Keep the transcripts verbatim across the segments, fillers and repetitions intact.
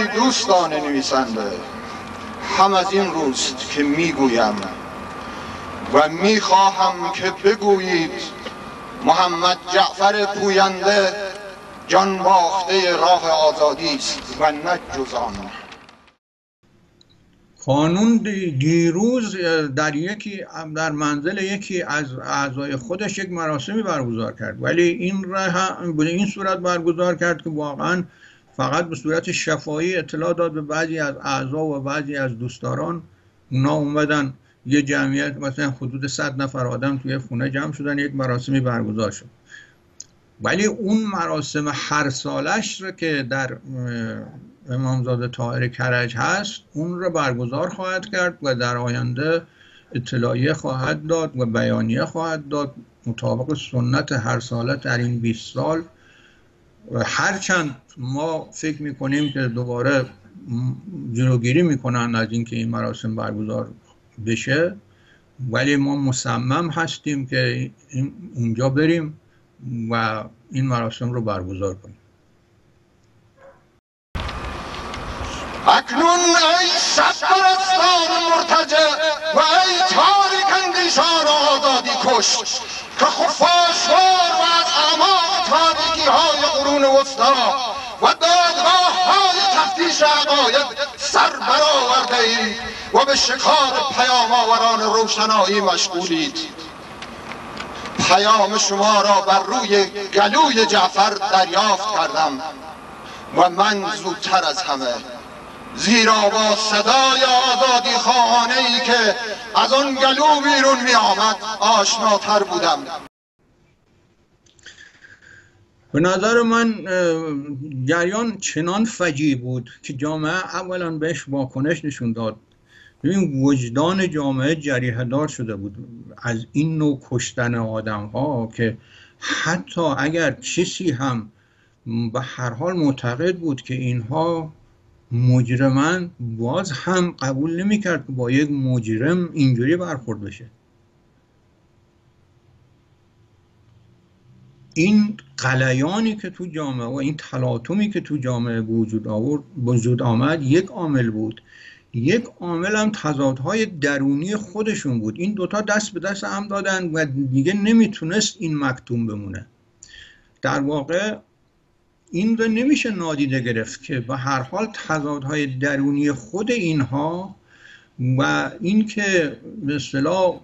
ای دوستان نویسنده، هم از این روست که میگویم و میخواهم که بگویید محمد جعفر پوینده جان باخته راه آزادی است و نه جز آن. قانون دیروز در یکی در منزل یکی از اعضای خودش یک مراسمی برگزار کرد، ولی این را به این صورت برگزار کرد که واقعا فقط به صورت شفاهی اطلاع داد به بعضی از اعضا و بعضی از دوستداران. اونا اومدن یه جمعیت مثلا حدود صد نفر آدم توی خونه جمع شدن، یک مراسمی برگزار شد. ولی اون مراسم هر سالش رو که در امامزاده طاهر کرج هست اون رو برگزار خواهد کرد و در آینده اطلاعیه خواهد داد و بیانیه خواهد داد مطابق سنت هر ساله در این بیست سال. هرچند ما فکر میکنیم که دوباره جلوگیری میکنن از اینکه این مراسم برگزار بشه، ولی ما مصمم هستیم که اونجا بریم و این مراسم رو برگزار کنیم. اکنون ای شب پرستان مرتجع و ای تاریک اندیشان آزادی کش که خفاشوار و از اعماق تاریکی های قرون وسطی و دادگاه های تفتیش عقاید سر برآورده اید و به شکار پیام آوران روشنایی مشغولید. پیام شما را بر روی گلوی جعفر دریافت کردم و من زودتر از همه، زیرا با صدای آزادی خواهانه ای که از آن گلو بیرون می آمد آشناتر بودم. به نظر من جریان چنان فجیع بود که جامعه اولا بهش واکنش نشون داد. ببین وجدان جامعه جریحه دار شده بود از این نوع کشتن آدم ها که حتی اگر کسی هم به هر حال معتقد بود که اینها مجرمن، باز هم قبول نمی کرد که با یک مجرم اینجوری برخورد بشه. این غلیانی که تو جامعه و این تلاطمی که تو جامعه وجود آورد وجود آمد یک عامل بود. یک عامل هم تضادهای درونی خودشون بود. این دوتا دست به دست هم دادن و دیگه نمیتونست این مکتوم بمونه. در واقع این رو نمیشه نادیده گرفت که به هر حال تضادهای درونی خود اینها و اینکه به اصطلاح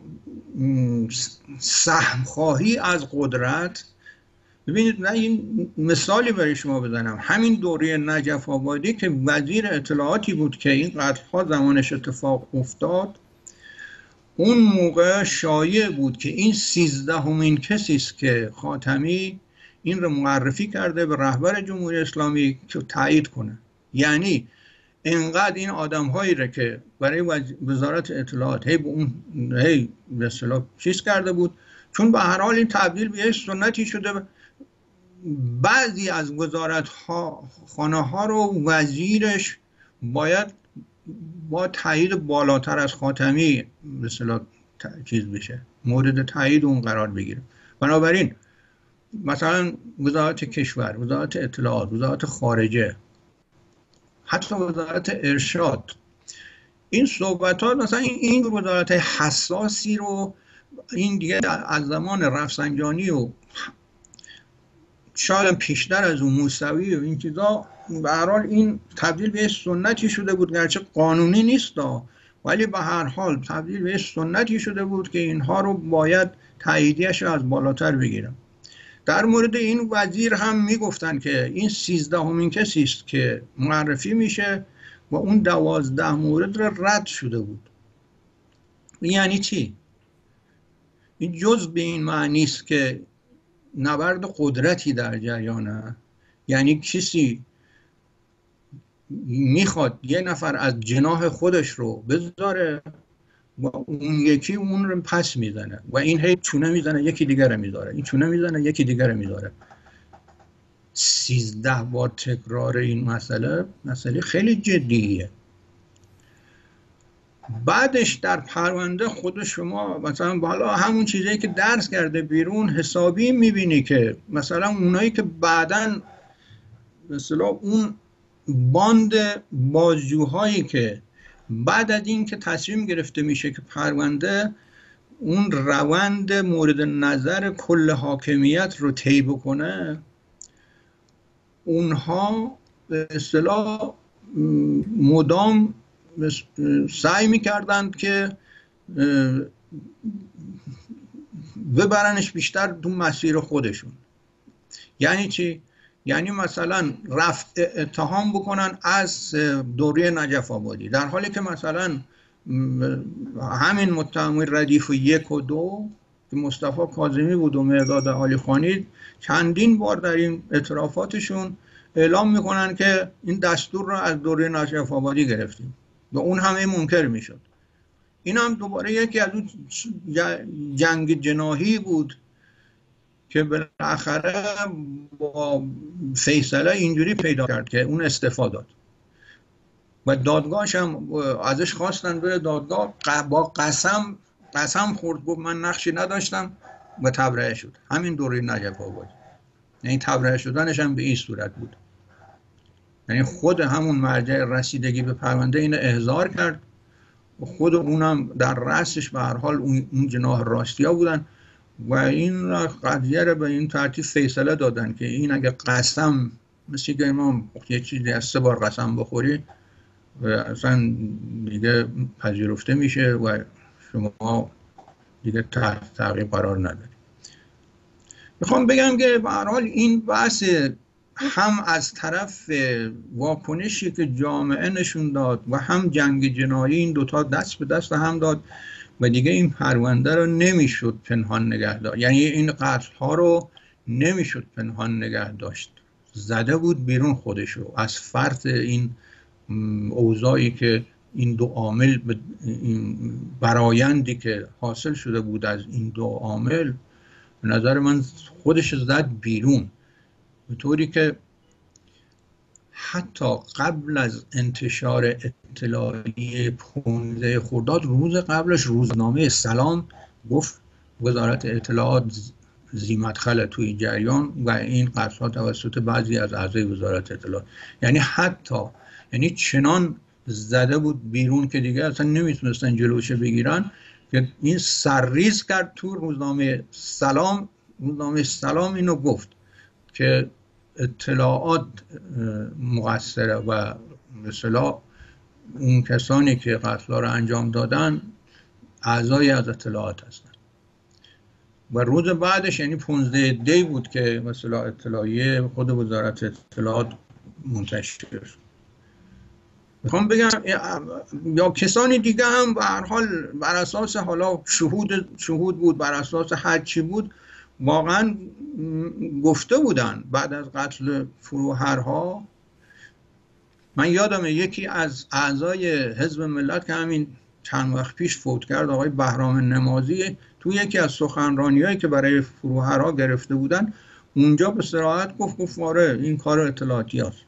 سهم خواهی از قدرت. ببینید من این مثالی برای شما بزنم. همین دوره نجف آبادی که وزیر اطلاعاتی بود که این قتل‌ها زمانش اتفاق افتاد، اون موقع شایع بود که این سیزدهمین کسی است که خاتمی این رو معرفی کرده به رهبر جمهوری اسلامی که تایید کنه. یعنی انقدر این آدم هایی را که برای وزارت اطلاعات هی به اون هی به اصطلاح چیز کرده بود، چون به هر حال این تبدیل به سنتی شده، بعضی از وزارت ها خانه ها رو وزیرش باید با تایید بالاتر از خاتمی به اصطلاح چیز بشه، مورد تایید اون قرار بگیره. بنابراین مثلا وزارت کشور، وزارت اطلاعات، وزارت خارجه، حتی وزارت ارشاد، این صحبت ها مثلا این وزارت حساسی رو این دیگه از زمان رفسنجانی و شاید پیشتر از اون موسوی و این چیزا به هر حال این تبدیل به سنتی شده بود، گرچه قانونی نیست ولی به هر حال تبدیل به سنتی شده بود که اینها رو باید تاییدیش از بالاتر بگیرم. در مورد این وزیر هم میگفتن که این سیزدهمین کسی است که معرفی میشه و اون دوازده مورد را رد شده بود. یعنی چی؟ این جز به این معنی است که نبرد قدرتی در جریانه، یعنی کسی میخواد یه نفر از جناح خودش رو بذاره و اون یکی اون رو پس میزنه و این هی چونه میزنه یکی دیگر رو میذاره، این چونه میزنه یکی دیگر رو میذاره. سیزده بار تکرار این مسئله مسئله خیلی جدیه. بعدش در پرونده خود شما مثلا بالا همون چیزایی که درس کرده بیرون حسابی میبینی که مثلا اونایی که بعداً مثلا اون باند بازجوهایی که بعد از این که تصمیم گرفته میشه که پرونده اون روند مورد نظر کل حاکمیت رو طی بکنه، اونها به اصطلاح مدام سعی میکردند که ببرنش بیشتر تو مسیر خودشون. یعنی چی؟ یعنی مثلا رفع اتهام بکنن از دوره نجف آبادی، در حالی که مثلا همین متهم ردیف یک و دو که مصطفی کاظمی بود و مرداد عالیخانی چندین بار در این اعترافاتشون اعلام میکنن که این دستور رو از دوره نجف آبادی گرفتیم و اون همه منکر میشد. این هم دوباره یکی از اون جنگ جناحی بود که بالاخره با فیصله اینجوری پیدا کرد که اون استعفا داد و دادگاهش هم ازش خواستن بره دادگاه، با قسم قسم خورد، گفت من نقشی نداشتم و تبرئه شد. همین دوره نجف آبادی، یعنی تبرئه شدنش هم به این صورت بود. یعنی خود همون مرجع رسیدگی به پرونده اینو احضار کرد و خود اونم در رأسش به هر حال اون جناح راستیا بودن و این قضیه رو به این ترتیب فیصله دادن که این اگه قسم، مثل که امام یه چیزی از سه بار قسم بخوری و اصلا دیگه پذیرفته میشه و شما دیگه تحت تعقیب قرار نداری. میخوام بگم که به هر حال این بحث هم از طرف واکنشی که جامعه نشون داد و هم جنگ جنایی، این دوتا دست به دست هم داد و دیگه این پرونده رو نمیشد پنهان نگه داشت. یعنی این قتل ها رو نمیشد پنهان نگه داشت، زده بود بیرون خودشو از فرط این اوضاعی که این دو عامل، برایندی که حاصل شده بود از این دو عامل، به نظر من خودش زد بیرون، به طوری که حتی قبل از انتشار اطلاعیه پانزده خرداد، روز قبلش روزنامه سلام گفت وزارت اطلاعات ذی مدخل توی جریان و این قتل‌ها توسط بعضی از اعضای وزارت اطلاعات. یعنی حتی یعنی چنان زده بود بیرون که دیگه اصلا نمیتونستن جلوش بگیرن که این سرریز کرد تو روزنامه سلام. روزنامه سلام اینو گفت که اطلاعات مقصره و مثلا اون کسانی که قتل‌ها رو انجام دادن اعضای از اطلاعات هستن. و روز بعدش یعنی پانزده دی بود که مثلا اطلاعیه خود وزارت اطلاعات منتشر شد. میخوام بگم یا کسانی دیگه هم به هر حال بر اساس حالا شهود شهود بود، بر اساس هر چی بود، واقعا گفته بودن بعد از قتل فروهرها. من یادمه یکی از اعضای حزب ملت که همین چند وقت پیش فوت کرد، آقای بهرام نمازی، تو یکی از سخنرانی‌هایی که برای فروهرها گرفته بودن اونجا به صراحت گفت گفت آره این کار اطلاعاتی هست.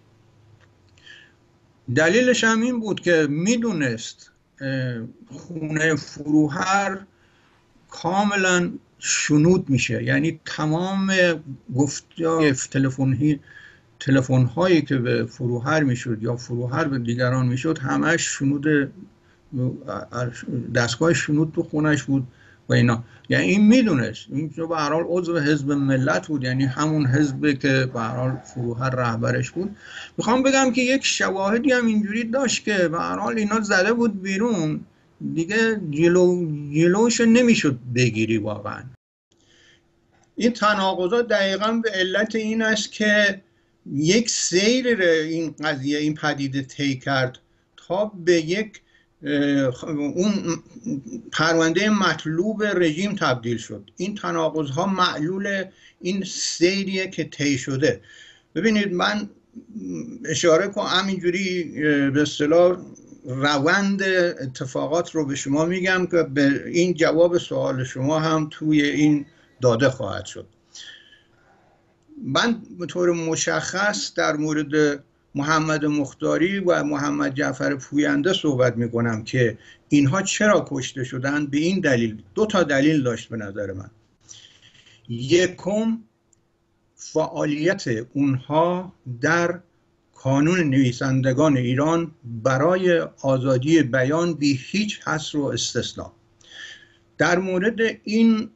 دلیلش هم این بود که میدونست خونه فروهر کاملا شنود میشه، یعنی تمام گفتگوهای تلفنی تلفن هایی که به فروهر میشد یا فروهر به دیگران میشد همش شنود، دستگاه شنود تو خونش بود و اینا. یعنی این میدونست، این به هر حال عضو حزب ملت بود، یعنی همون حزبی که به هر حال فروهر رهبرش بود. میخوام بگم که یک شواهدی هم اینجوری داشت که به هر حال اینا زده بود بیرون، دیگه جلو جلوش نمیشد بگیری. واقعا این تناقضات دقیقاً به علت این است که یک سیر این قضیه، این پدیده طی کرد تا به یک اون پرونده مطلوب رژیم تبدیل شد. این تناقض‌ها معلول این سیریه که طی شده. ببینید من اشاره کنم همینجوری به اصطلاح روند اتفاقات رو به شما میگم که به این جواب سوال شما هم توی این داده خواهد شد. من به طور مشخص در مورد محمد مختاری و محمد جعفر پوینده صحبت میکنم که اینها چرا کشته شدن. به این دلیل، دو تا دلیل داشت به نظر من. یکم فعالیت اونها در کانون نویسندگان ایران برای آزادی بیان بی هیچ حصر و استثنا. در مورد این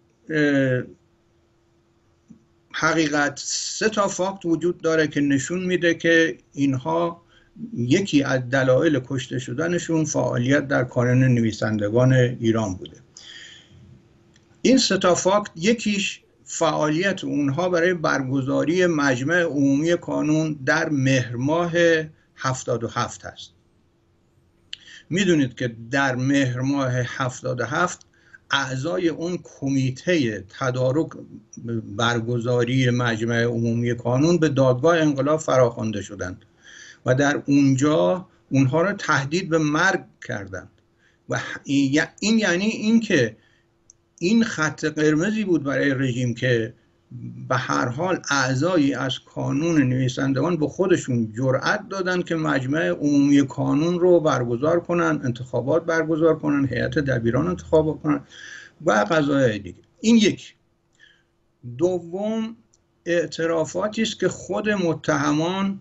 حقیقت سه تا فاکت وجود داره که نشون میده که اینها یکی از دلایل کشته شدنشون فعالیت در کانون نویسندگان ایران بوده. این سه تا فاکت، یکیش فعالیت اونها برای برگزاری مجمع عمومی کانون در مهر ماه هفتاد و هفت هست. میدونید که در مهر ماه هفتاد و هفت اعضای اون کمیته تدارک برگزاری مجمع عمومی کانون به دادگاه انقلاب فراخوانده شدند و در اونجا اونها را تهدید به مرگ کردند و این یعنی این که این خط قرمزی بود برای رژیم که به هر حال اعضایی از کانون نویسندگان به خودشون جرأت دادن که مجمع عمومی کانون رو برگزار کنن، انتخابات برگزار کنن، هیئت دبیران انتخاب کنن و قضایای دیگه. این یک. دوم، اعترافاتی است که خود متهمان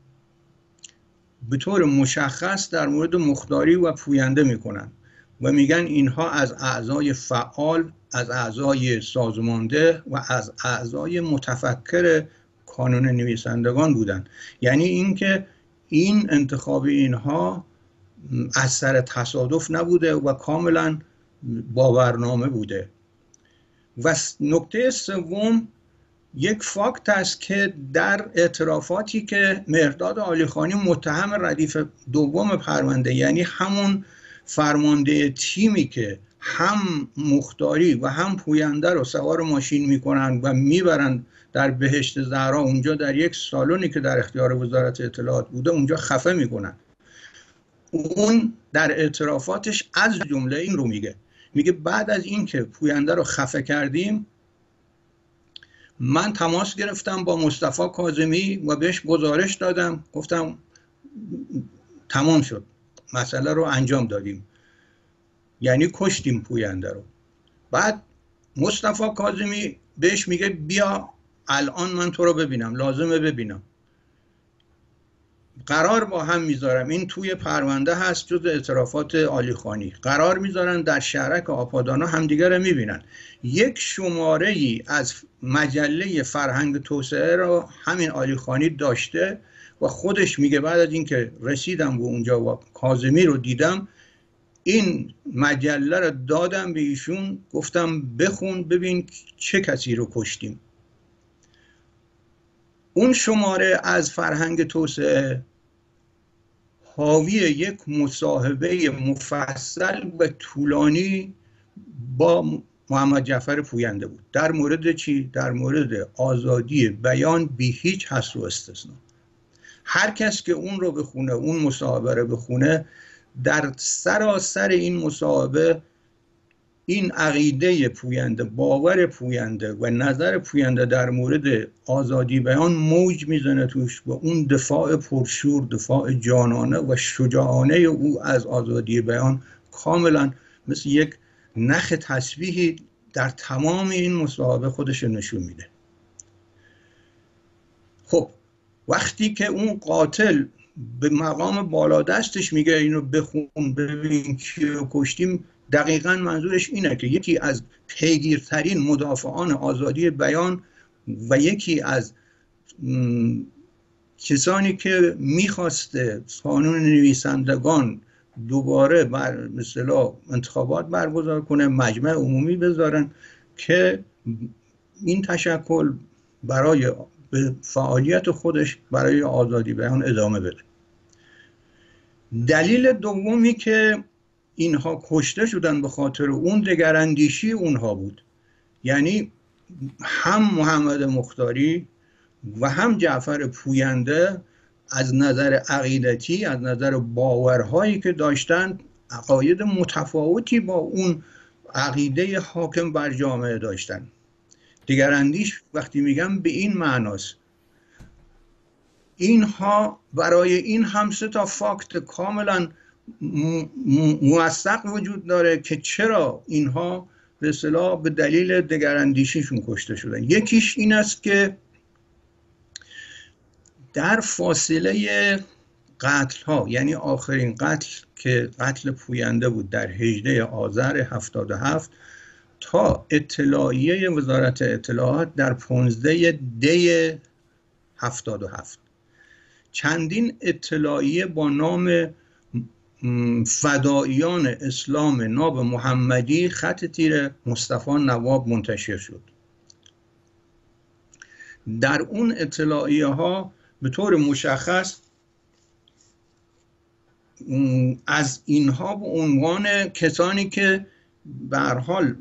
به طور مشخص در مورد مختاری و پوینده میکنن و میگن اینها از اعضای فعال، از اعضای سازمانده و از اعضای متفکر کانون نویسندگان بودند. یعنی اینکه این انتخاب اینها اثر تصادف نبوده و کاملا با برنامه بوده. و نکته سوم یک فاکت است که در اعترافاتی که مهرداد عالیخانی متهم ردیف دوم پرونده، یعنی همون فرمانده تیمی که هم مختاری و هم پوینده رو سوار ماشین میکنن و میبرن در بهشت زهرا، اونجا در یک سالونی که در اختیار وزارت اطلاعات بوده اونجا خفه میکنن. اون در اعترافاتش از جمله این رو میگه، میگه بعد از این که پوینده رو خفه کردیم من تماس گرفتم با مصطفی کاظمی و بهش گزارش دادم، گفتم تمام شد، مسئله رو انجام دادیم، یعنی کشتیم پوینده رو. بعد مصطفی کاظمی بهش میگه بیا الان من تو رو ببینم، لازمه ببینم. قرار با هم میذارم، این توی پرونده هست جز اعترافات عالیخانی، قرار میذارن در شهرک آپادانا همدیگه رو میبینن. یک شماره ای از مجله فرهنگ توسعه رو همین عالیخانی داشته و خودش میگه بعد از اینکه رسیدم به اونجا و کاظمی رو دیدم این مجله رو دادم به ایشون، گفتم بخون ببین چه کسی رو کشتیم. اون شماره از فرهنگ توسعه حاوی یک مصاحبه مفصل و طولانی با محمد جعفر پوینده بود. در مورد چی؟ در مورد آزادی بیان بی هیچ حصر و استثنا. هر کس که اون رو بخونه، اون مصاحبه رو بخونه، در سراسر این مصاحبه این عقیده پوینده، باور پوینده و نظر پوینده در مورد آزادی بیان موج میزنه توش و اون دفاع پرشور، دفاع جانانه و شجاعانه او از آزادی بیان کاملا مثل یک نخ تسبیحی در تمام این مصاحبه خودش نشون میده. خب وقتی که اون قاتل به مقام بالادستش میگه اینو بخون ببین کیو کشتیم، دقیقاً منظورش اینه که یکی از پیگیرترین مدافعان آزادی بیان و یکی از کسانی که میخواسته قانون نویسندگان دوباره بر مثلا انتخابات برگزار کنه، مجمع عمومی بذارن که این تشکل برای به فعالیت خودش برای آزادی بیان ادامه بده. دلیل دومی که اینها کشته شدن به خاطر اون دگراندیشی اونها بود. یعنی هم محمد مختاری و هم جعفر پوینده از نظر عقیدتی، از نظر باورهایی که داشتن، عقاید متفاوتی با اون عقیده حاکم بر جامعه داشتن. دگراندیش وقتی میگم به این معناست، اینها برای این هم سه تا فاکت کاملا موثق وجود داره که چرا اینها به اصطلاح به دلیل دگراندیشیشون کشته شدن. یکیش این است که در فاصله قتل ها، یعنی آخرین قتل که قتل پوینده بود در هجده آذر هفتاد و هفت تا اطلاعیه وزارت اطلاعات در پانزده دی هفتاد و هفت، چندین اطلاعیه با نام فداییان اسلام ناب محمدی خط تیر مصطفی نواب منتشر شد. در اون اطلاعیه ها به طور مشخص از اینها به عنوان کسانی که به هر حال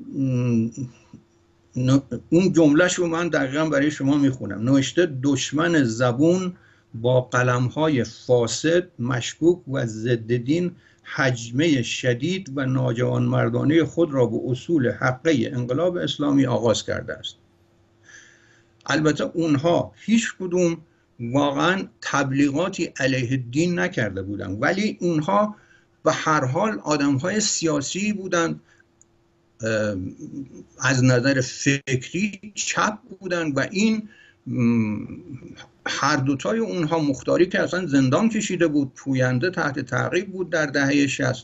اون جملهش رو من دقیقا برای شما میخونم، نوشته دشمن زبون با قلم‌های فاسد مشکوک و ضد دین هجمه شدید و ناجوانمردانه خود را به اصول حقه انقلاب اسلامی آغاز کرده است. البته اونها هیچ کدوم واقعا تبلیغاتی علیه دین نکرده بودند، ولی اونها به هر حال آدم‌های سیاسی بودند، از نظر فکری چپ بودند و این هر دوتای اونها مختاری که اصلا زندان کشیده بود، پوینده تحت تعقیب بود در دهه شصت،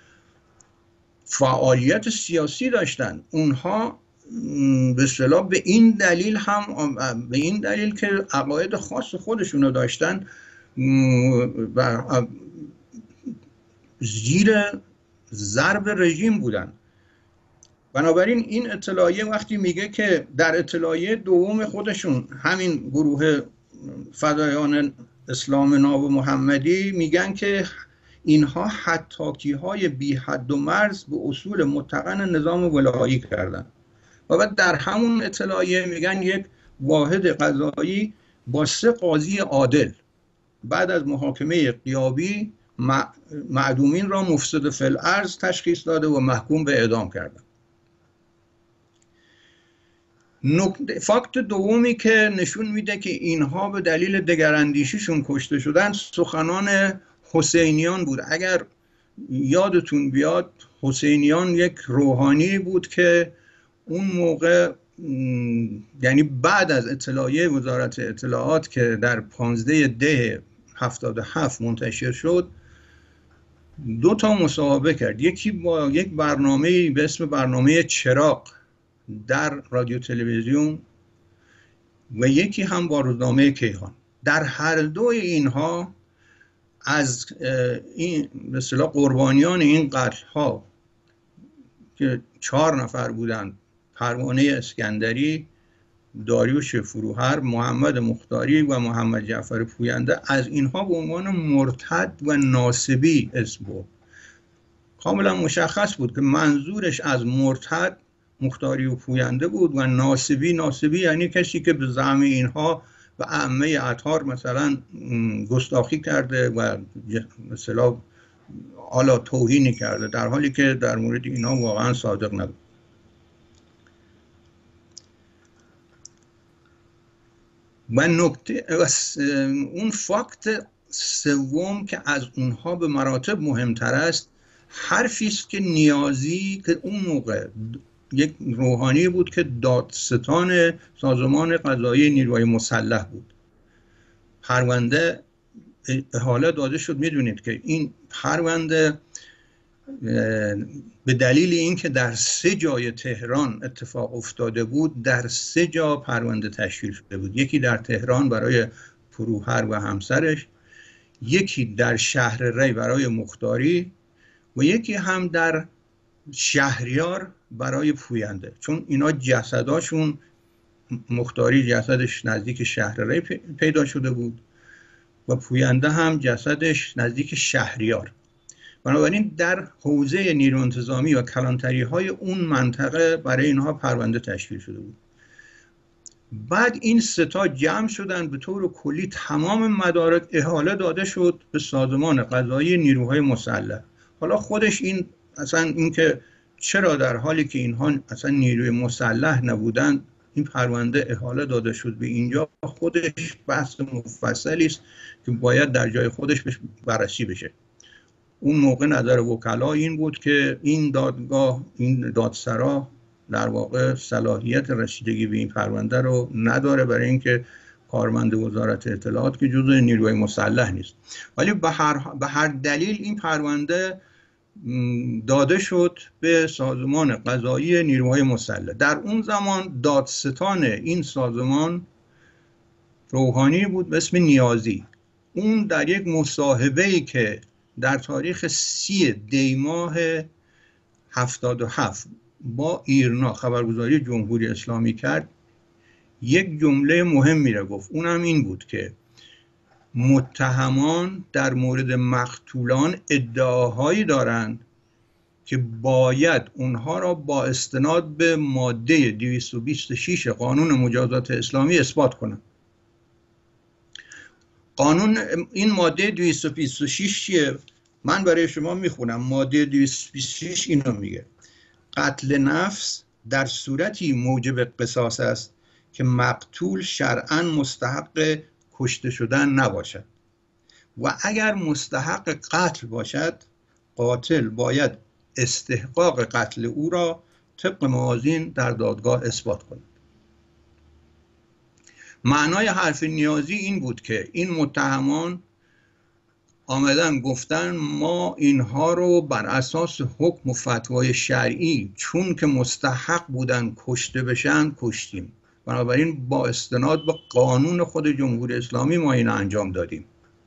فعالیت سیاسی داشتن. اونها به اصطلاح به این دلیل هم به این دلیل که عقاید خاص خودشونو داشتن و زیر ضرب رژیم بودن. بنابراین این اطلاعیه وقتی میگه که در اطلاعیه دوم خودشون همین گروه فدایان اسلام ناب محمدی میگن که اینها حطاکی های بی حد و مرز به اصول متقن نظام ولایی کردن و بعد در همون اطلاعیه میگن یک واحد قضایی با سه قاضی عادل بعد از محاکمه غیابی معدومین را مفسد فی الارض تشخیص داده و محکوم به اعدام کردن. فاکت دومی که نشون میده که اینها به دلیل دگراندیشیشون کشته شدن سخنان حسینیان بود. اگر یادتون بیاد حسینیان یک روحانی بود که اون موقع یعنی بعد از اطلاعیه وزارت اطلاعات که در پانزده دی هفتاد و هفت منتشر شد دو تا مصاحبه کرد، یکی با یک برنامه به اسم برنامه چراغ در رادیو تلویزیون و یکی هم با روزنامه کیهان. در هر دو اینها از این به اصطلاح قربانیان این قتل ها که چهار نفر بودند، پروانه اسکندری، داریوش فروهر، محمد مختاری و محمد جعفر پوینده، از اینها به عنوان مرتد و ناصبی اسم برد. کاملا مشخص بود که منظورش از مرتد مختاری و پوینده بود و ناصبی ناصبی یعنی کسی که به زعم اینها و ائمه اطهار مثلا گستاخی کرده و مثلا حالا توهینی کرده، در حالی که در مورد اینها واقعا صادق نبود. و نکته اون فاکت سوم که از اونها به مراتب مهمتر است، حرفی است که نیازی که اون موقع یک روحانی بود که دادستان سازمان قضایی نیروهای مسلح بود، پرونده احاله داده شد. میدونید که این پرونده به دلیل اینکه در سه جای تهران اتفاق افتاده بود، در سه جا پرونده تشکیل شده بود. یکی در تهران برای فروهر و همسرش، یکی در شهر ری برای مختاری و یکی هم در شهریار برای پوینده، چون اینا جسداشون، مختاری جسدش نزدیک شهر ری پیدا شده بود و پوینده هم جسدش نزدیک شهریار. بنابراین در حوزه نیرو انتظامی و کلانتری های اون منطقه برای اینها پرونده تشکیل شده بود. بعد این سه تا جمع شدن، به طور کلی تمام مدارک احاله داده شد به سازمان قضایی نیروهای مسلح. حالا خودش این اصلا این که چرا در حالی که اینها اصلا نیروی مسلح نبودن این پرونده احاله داده شد به اینجا، خودش بحث مفصلی است که باید در جای خودش بررسی بشه. اون موقع نظر وکلا این بود که این دادگاه، این دادسرا در واقع صلاحیت رسیدگی به این پرونده رو نداره، برای اینکه کارمند وزارت اطلاعات که جزء نیروی مسلح نیست. ولی به هر, به هر دلیل این پرونده داده شد به سازمان قضایی نیروهای مسلح. در اون زمان دادستان این سازمان روحانی بود به اسم نیازی. اون در یک مصاحبه‌ای که در تاریخ سی دی ماه هفتاد و هفت با ایرنا خبرگزاری جمهوری اسلامی کرد، یک جمله مهمی را گفت. اونم این بود که متهمان در مورد مقتولان ادعاهایی دارند که باید اونها را با استناد به ماده دویست و بیست و شش قانون مجازات اسلامی اثبات کنند. قانون این ماده دویست و بیست و شش چیه؟ من برای شما میخونم. ماده دویست و بیست و شش اینو میگه: قتل نفس در صورتی موجب قصاص است که مقتول شرعاً مستحق کشته شدن نباشد و اگر مستحق قتل باشد قاتل باید استحقاق قتل او را طبق موازین در دادگاه اثبات کند. معنای حرف نیازی این بود که این متهمان آمدن گفتن ما اینها رو بر اساس حکم و فتوای شرعی چون که مستحق بودن کشته بشن کشتیم، بنابراین با استناد به قانون خود جمهوری اسلامی ما این انجام دادیم.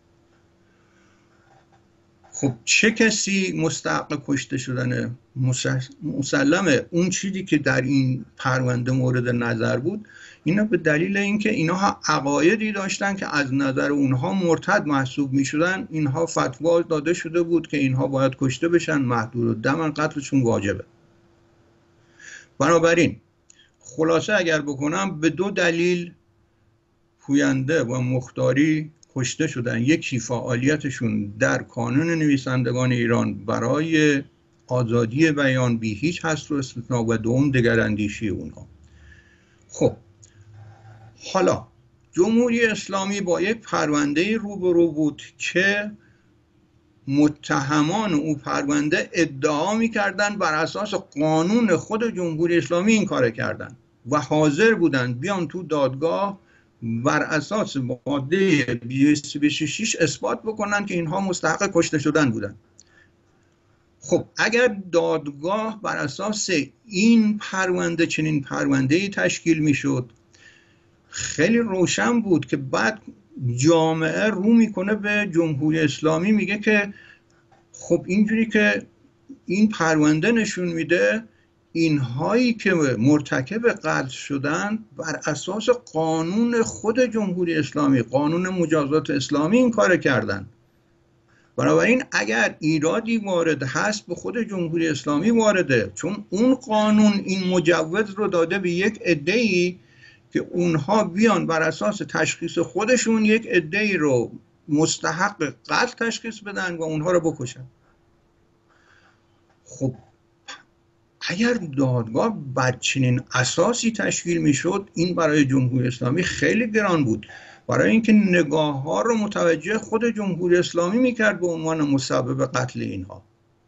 خب چه کسی مستحق کشته شدنه؟ مسلمه اون چیزی که در این پرونده مورد نظر بود اینا به دلیل اینکه اینها عقایدی داشتن که از نظر اونها مرتد محسوب می شدن، اینها فتوا داده شده بود که اینها باید کشته بشن، محدود الدم، قتلشون واجبه. بنابراین خلاصه اگر بکنم به دو دلیل پوینده و مختاری کشته شدن. یکی فعالیتشون در کانون نویسندگان ایران برای آزادی بیان بی هیچ حصر و استثنا و دوم دگراندیشی اونها. خب حالا جمهوری اسلامی با یک پرونده روبرو بود که متهمان او پرونده ادعا می‌کردند بر اساس قانون خود جمهوری اسلامی این کار کردن و حاضر بودن بیان تو دادگاه بر اساس ماده دویست و بیست و شش اثبات بکنن که اینها مستحق کشته شدن بودن. خب اگر دادگاه بر اساس این پرونده چنین پرونده‌ای تشکیل میشد، خیلی روشن بود که بعد جامعه رو میکنه به جمهوری اسلامی، میگه که خب اینجوری که این پرونده نشون میده اینهایی که مرتکب قتل شدن بر اساس قانون خود جمهوری اسلامی، قانون مجازات اسلامی این کار کردن. بنابراین اگر ایرادی وارد هست به خود جمهوری اسلامی وارده، چون اون قانون این مجوز رو داده به یک عده‌ای که اونها بیان بر اساس تشخیص خودشون یک عده‌ای رو مستحق قتل تشخیص بدن و اونها رو بکشن. خب اگر دادگاه بر چنین اساسی تشکیل میشد، این برای جمهوری اسلامی خیلی گران بود، برای اینکه نگاه ها رو متوجه خود جمهوری اسلامی میکرد به عنوان مسبب قتل اینها.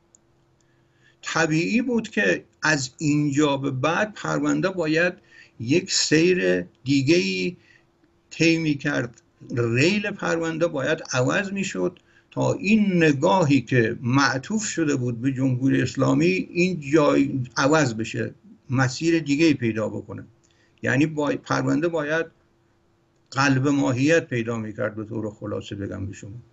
طبیعی بود که از اینجا به بعد پرونده باید یک سیر دیگه‌ای طی می‌کرد، ریل پرونده باید عوض میشد تا این نگاهی که معطوف شده بود به جمهوری اسلامی این جای عوض بشه، مسیر دیگه‌ای پیدا بکنه. یعنی با پرونده باید قلب ماهیت پیدا می‌کرد. به طور خلاصه بگم به شما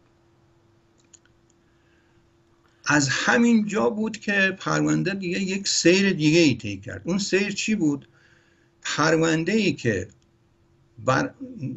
از همین جا بود که پرونده دیگه یک سیر دیگه‌ای طی کرد. اون سیر چی بود؟ پرونده ای که بر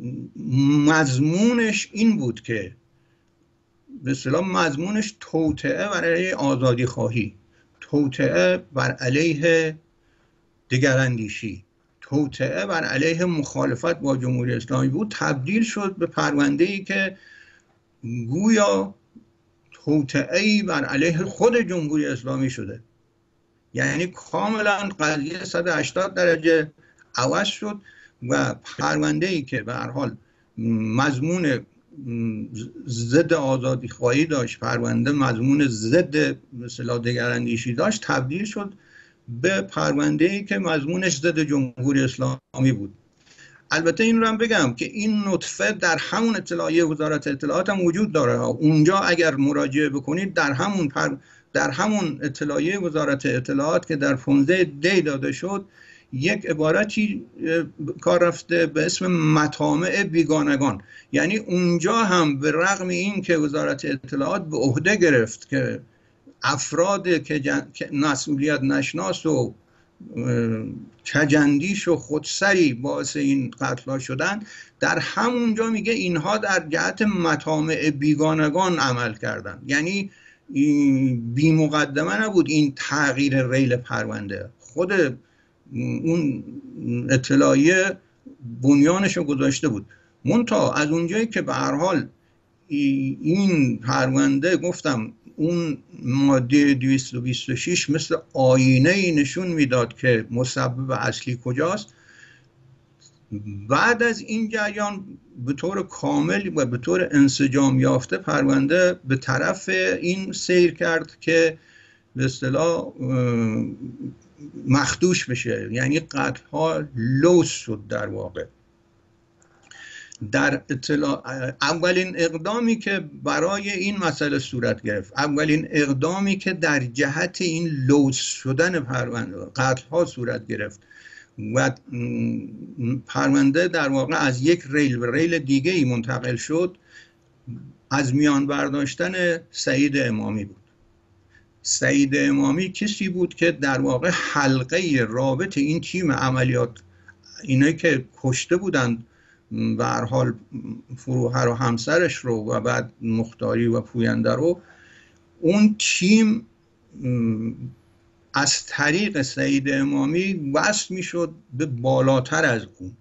مضمونش این بود که به اصطلاح مضمونش توطئه بر علیه آزادی خواهی، توطئه بر علیه دگراندیشی، توطئه بر علیه مخالفت با جمهوری اسلامی بود، تبدیل شد به پرونده ای که گویا توطئه‌ای بر علیه خود جمهوری اسلامی شده. یعنی کاملا قضیه صد و هشتاد درجه عوض شد و پرونده ای که به هر حال مضمون ضد آزادی خواهی داشت، پرونده مضمون ضد مثلا دگراندیشی داشت، تبدیل شد به پرونده ای که مضمونش ضد جمهوری اسلامی بود. البته این رو هم بگم که این نطفه در همون اطلاعیه وزارت اطلاعات هم وجود داره ها. اونجا اگر مراجعه بکنید در همون پر... در همون اطلاعیه وزارت اطلاعات که در پانزده دی داده شد یک عبارتی کار رفته به اسم مطامع بیگانگان، یعنی اونجا هم به رغم این که وزارت اطلاعات به عهده گرفت که افراد که, جن... که مسئولیت نشناس و کجندیش و خودسری باعث این قتل‌ها شدن، در همونجا میگه اینها در جهت مطامع بیگانگان عمل کردن. یعنی بی مقدمه نبود این تغییر ریل پرونده، خود اون اطلاعیه بنیانش رو گذاشته بود. منتها از اونجایی که به هر حال این پرونده گفتم اون ماده دویست و بیست و شش مثل آینه ای نشون میداد که مسبب اصلی کجاست، بعد از این جریان به طور کامل و به طور انسجام یافته پرونده به طرف این سیر کرد که به اصطلاح مخدوش بشه، یعنی قتل ها لوث شد. در واقع در اطلاع اولین اقدامی که برای این مسئله صورت گرفت، اولین اقدامی که در جهت این لوث شدن پرونده قتل ها صورت گرفت و پرونده در واقع از یک ریل به ریل دیگه ای منتقل شد، از میان برداشتن سعید امامی بود. سعید امامی کسی بود که در واقع حلقه رابط این تیم عملیات، اینایی که کشته بودند به هر حال فروهر و همسرش رو و بعد مختاری و پوینده رو، اون تیم از طریق سعید امامی وصل میشد به بالاتر از اون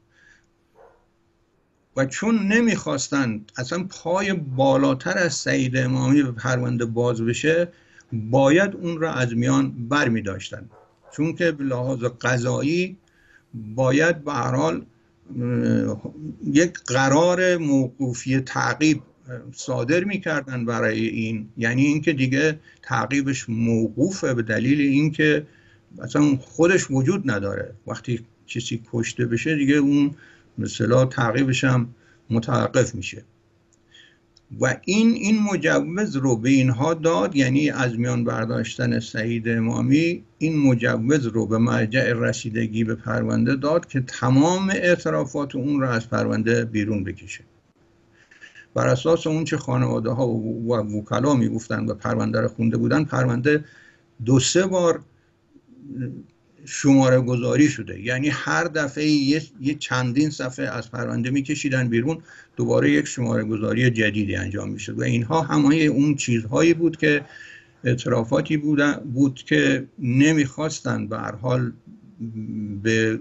و چون نمیخواستند اصلا پای بالاتر از سعید امامی به پرونده باز بشه باید اون را از میان بر می داشتن، چون که به لحاظ قضایی باید به هر حال یک قرار موقوفی تعقیب صادر می‌کردن برای این، یعنی اینکه دیگه تعقیبش موقوفه به دلیل اینکه اصلا خودش وجود نداره. وقتی کسی کشته بشه دیگه اون مثلا تعقیبش هم متوقف میشه و این این مجوز رو به اینها داد، یعنی از میان برداشتن سعید امامی این مجوز رو به مرجع رسیدگی به پرونده داد که تمام اعترافات اون رو از پرونده بیرون بکشه. بر اساس اون چه خانواده ها و وکلا میگفتن و پرونده رو خونده بودن، پرونده دو سه بار شماره گذاری شده، یعنی هر دفعه یه, یه چندین صفحه از پرونده میکشیدن بیرون، دوباره یک شماره گذاری جدیدی انجام میشد و اینها همه اون چیزهایی بود که اعترافاتی بودن بود که نمیخواستن به هر حال به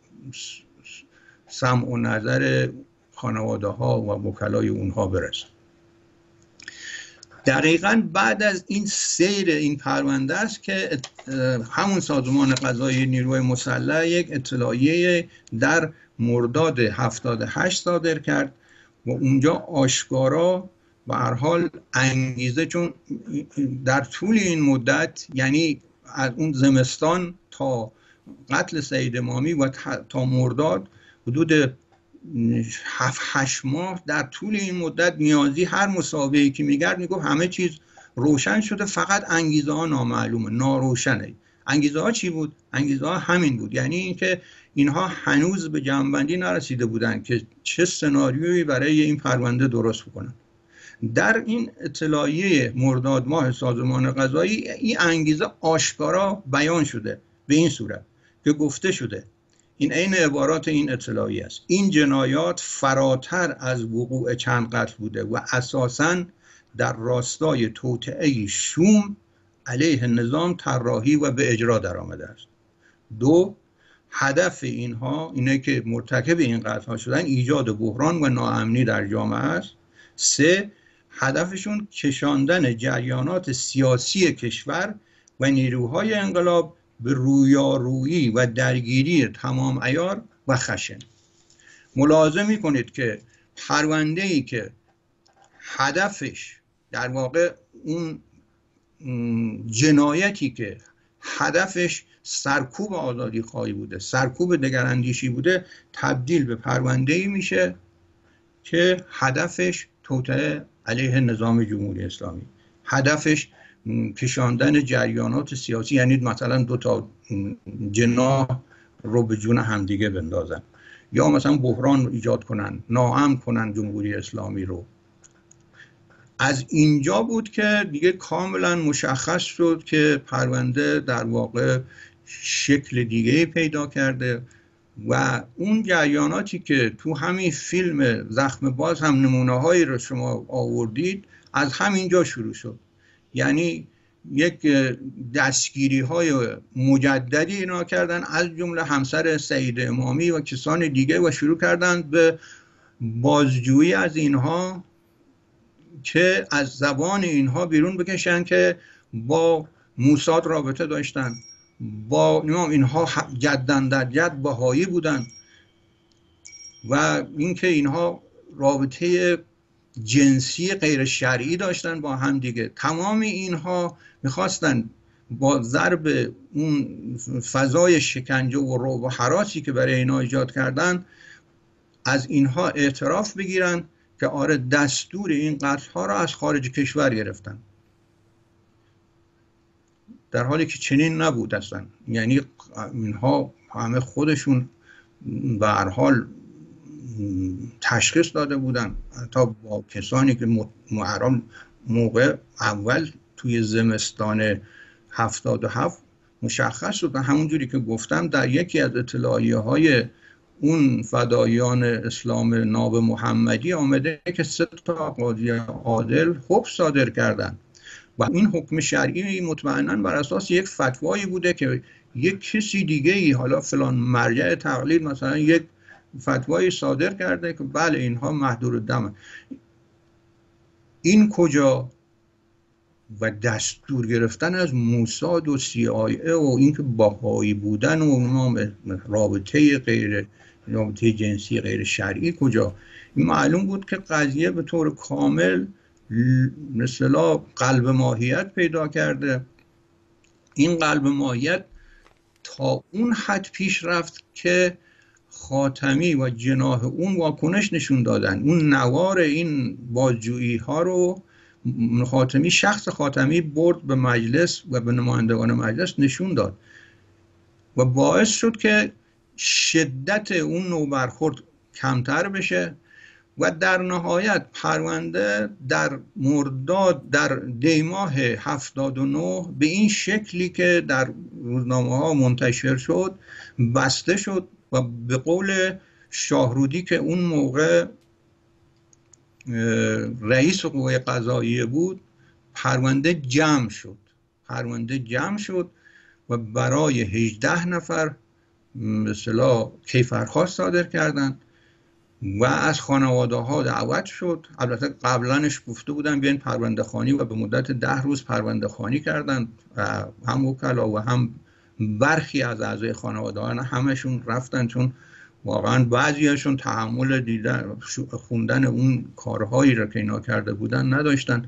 سمع و نظر خانواده ها و وکلای اونها برسن. دقیقاً بعد از این سیر این پرونده است که همون سازمان قضایی نیروی مسلح یک اطلاعیه در مرداد هفتاد و هشت صادر کرد و اونجا آشکارا به هر حال انگیزه، چون در طول این مدت یعنی از اون زمستان تا قتل سعید امامی و تا مرداد حدود هفت هشت ماه، در طول این مدت نیازی هر مسابقه‌ای که میگرد میگفت همه چیز روشن شده، فقط انگیزه ها نامعلومه، ناروشنه. انگیزه ها چی بود؟ انگیزه ها همین بود، یعنی اینکه اینها هنوز به جمع‌بندی نرسیده بودن که چه سناریویی برای این پرونده درست بکنن. در این اطلاعیه مرداد ماه سازمان قضایی این انگیزه آشکارا بیان شده به این صورت که گفته شده، این عین عبارات این اطلاعیه است: این جنایات فراتر از وقوع چند قتل بوده و اساساً در راستای توطئه شوم علیه نظام طراحی و به اجرا در آمده است. دو، هدف اینها، اینه که مرتکب این قتل ها شدن، ایجاد بحران و ناامنی در جامعه است. سه، هدفشون کشاندن جریانات سیاسی کشور و نیروهای انقلاب به رویارویی و درگیری تمام عیار و خشن. ملاحظه میکنید که پرونده‌ای که هدفش در واقع اون جنایتی که هدفش سرکوب آزادی خواهی بوده، سرکوب دگراندیشی بوده، تبدیل به پرونده‌ای میشه که هدفش توطئه علیه نظام جمهوری اسلامی، هدفش کشاندن جریانات سیاسی، یعنی مثلا دو تا جناح رو به جون همدیگه بندازن، یا مثلا بحران ایجاد کنن، ناامن کنن جمهوری اسلامی رو. از اینجا بود که دیگه کاملا مشخص شد که پرونده در واقع شکل دیگه پیدا کرده و اون جریاناتی که تو همین فیلم زخم باز هم نمونه هایی رو شما آوردید از همینجا شروع شد. یعنی یک دستگیری های مجددی اینا کردن، از جمله همسر سعید امامی و کسان دیگه، و شروع کردن به بازجویی از اینها که از زبان اینها بیرون بکشن که با موساد رابطه داشتن، با اینها جدن در جد بهایی بودن و اینکه اینها رابطه جنسی غیر شرعی داشتن با هم دیگه. تمام اینها میخواستن با ضرب اون فضای شکنجه و رعب و هراسی که برای اینا ایجاد کردن از اینها اعتراف بگیرن که آره دستور این قتل ها را از خارج کشور گرفتن، در حالی که چنین نبود اصلا. یعنی اینها همه خودشون به هر حال تشخیص داده بودن، تا با کسانی که محرم موقع اول توی زمستان هفتاد و هفت مشخص شد. همونجوری که گفتم در یکی از اطلاعیه های اون فدایان اسلام ناب محمدی آمده که سه تا قاضی عادل حکم صادر کردن و این حکم شرعی مطمئناً بر اساس یک فتوایی بوده که یک کسی دیگه ای، حالا فلان مرجع تقلید مثلا یک فتوایی صادر کرده که بله اینها محدور الدم. این کجا؟ و دستور گرفتن از موساد و سی آی ای و اینکه بهایی بودن و رابطه غیر رابطه جنسی غیر شرعی کجا؟ این معلوم بود که قضیه به طور کامل مثلا قلب ماهیت پیدا کرده. این قلب ماهیت تا اون حد پیش رفت که خاتمی و جناح اون واکنش نشون دادن. اون نوار این بازجویی ها رو خاتمی، شخص خاتمی برد به مجلس و به نمایندگان مجلس نشون داد و باعث شد که شدت اون نوع برخورد کمتر بشه و در نهایت پرونده در مرداد در دیماه هفتاد و نه به این شکلی که در روزنامه ها منتشر شد بسته شد و به قول شاهرودی که اون موقع رئیس قوه قضاییه بود، پرونده جمع شد پرونده جمع شد و برای هجده نفر مثلا کیفرخواست صادر کردن و از خانواده ها دعوت شد. البته قبلنش گفته بودن بیاین پرونده خوانی و به مدت ده روز پرونده خوانی کردن و هم وکلا و هم برخی از اعضای خانواده ها همشون رفتن، چون واقعا بعضیاشون تحمل دیدن خوندن اون کارهایی را که اینا کرده بودن نداشتن.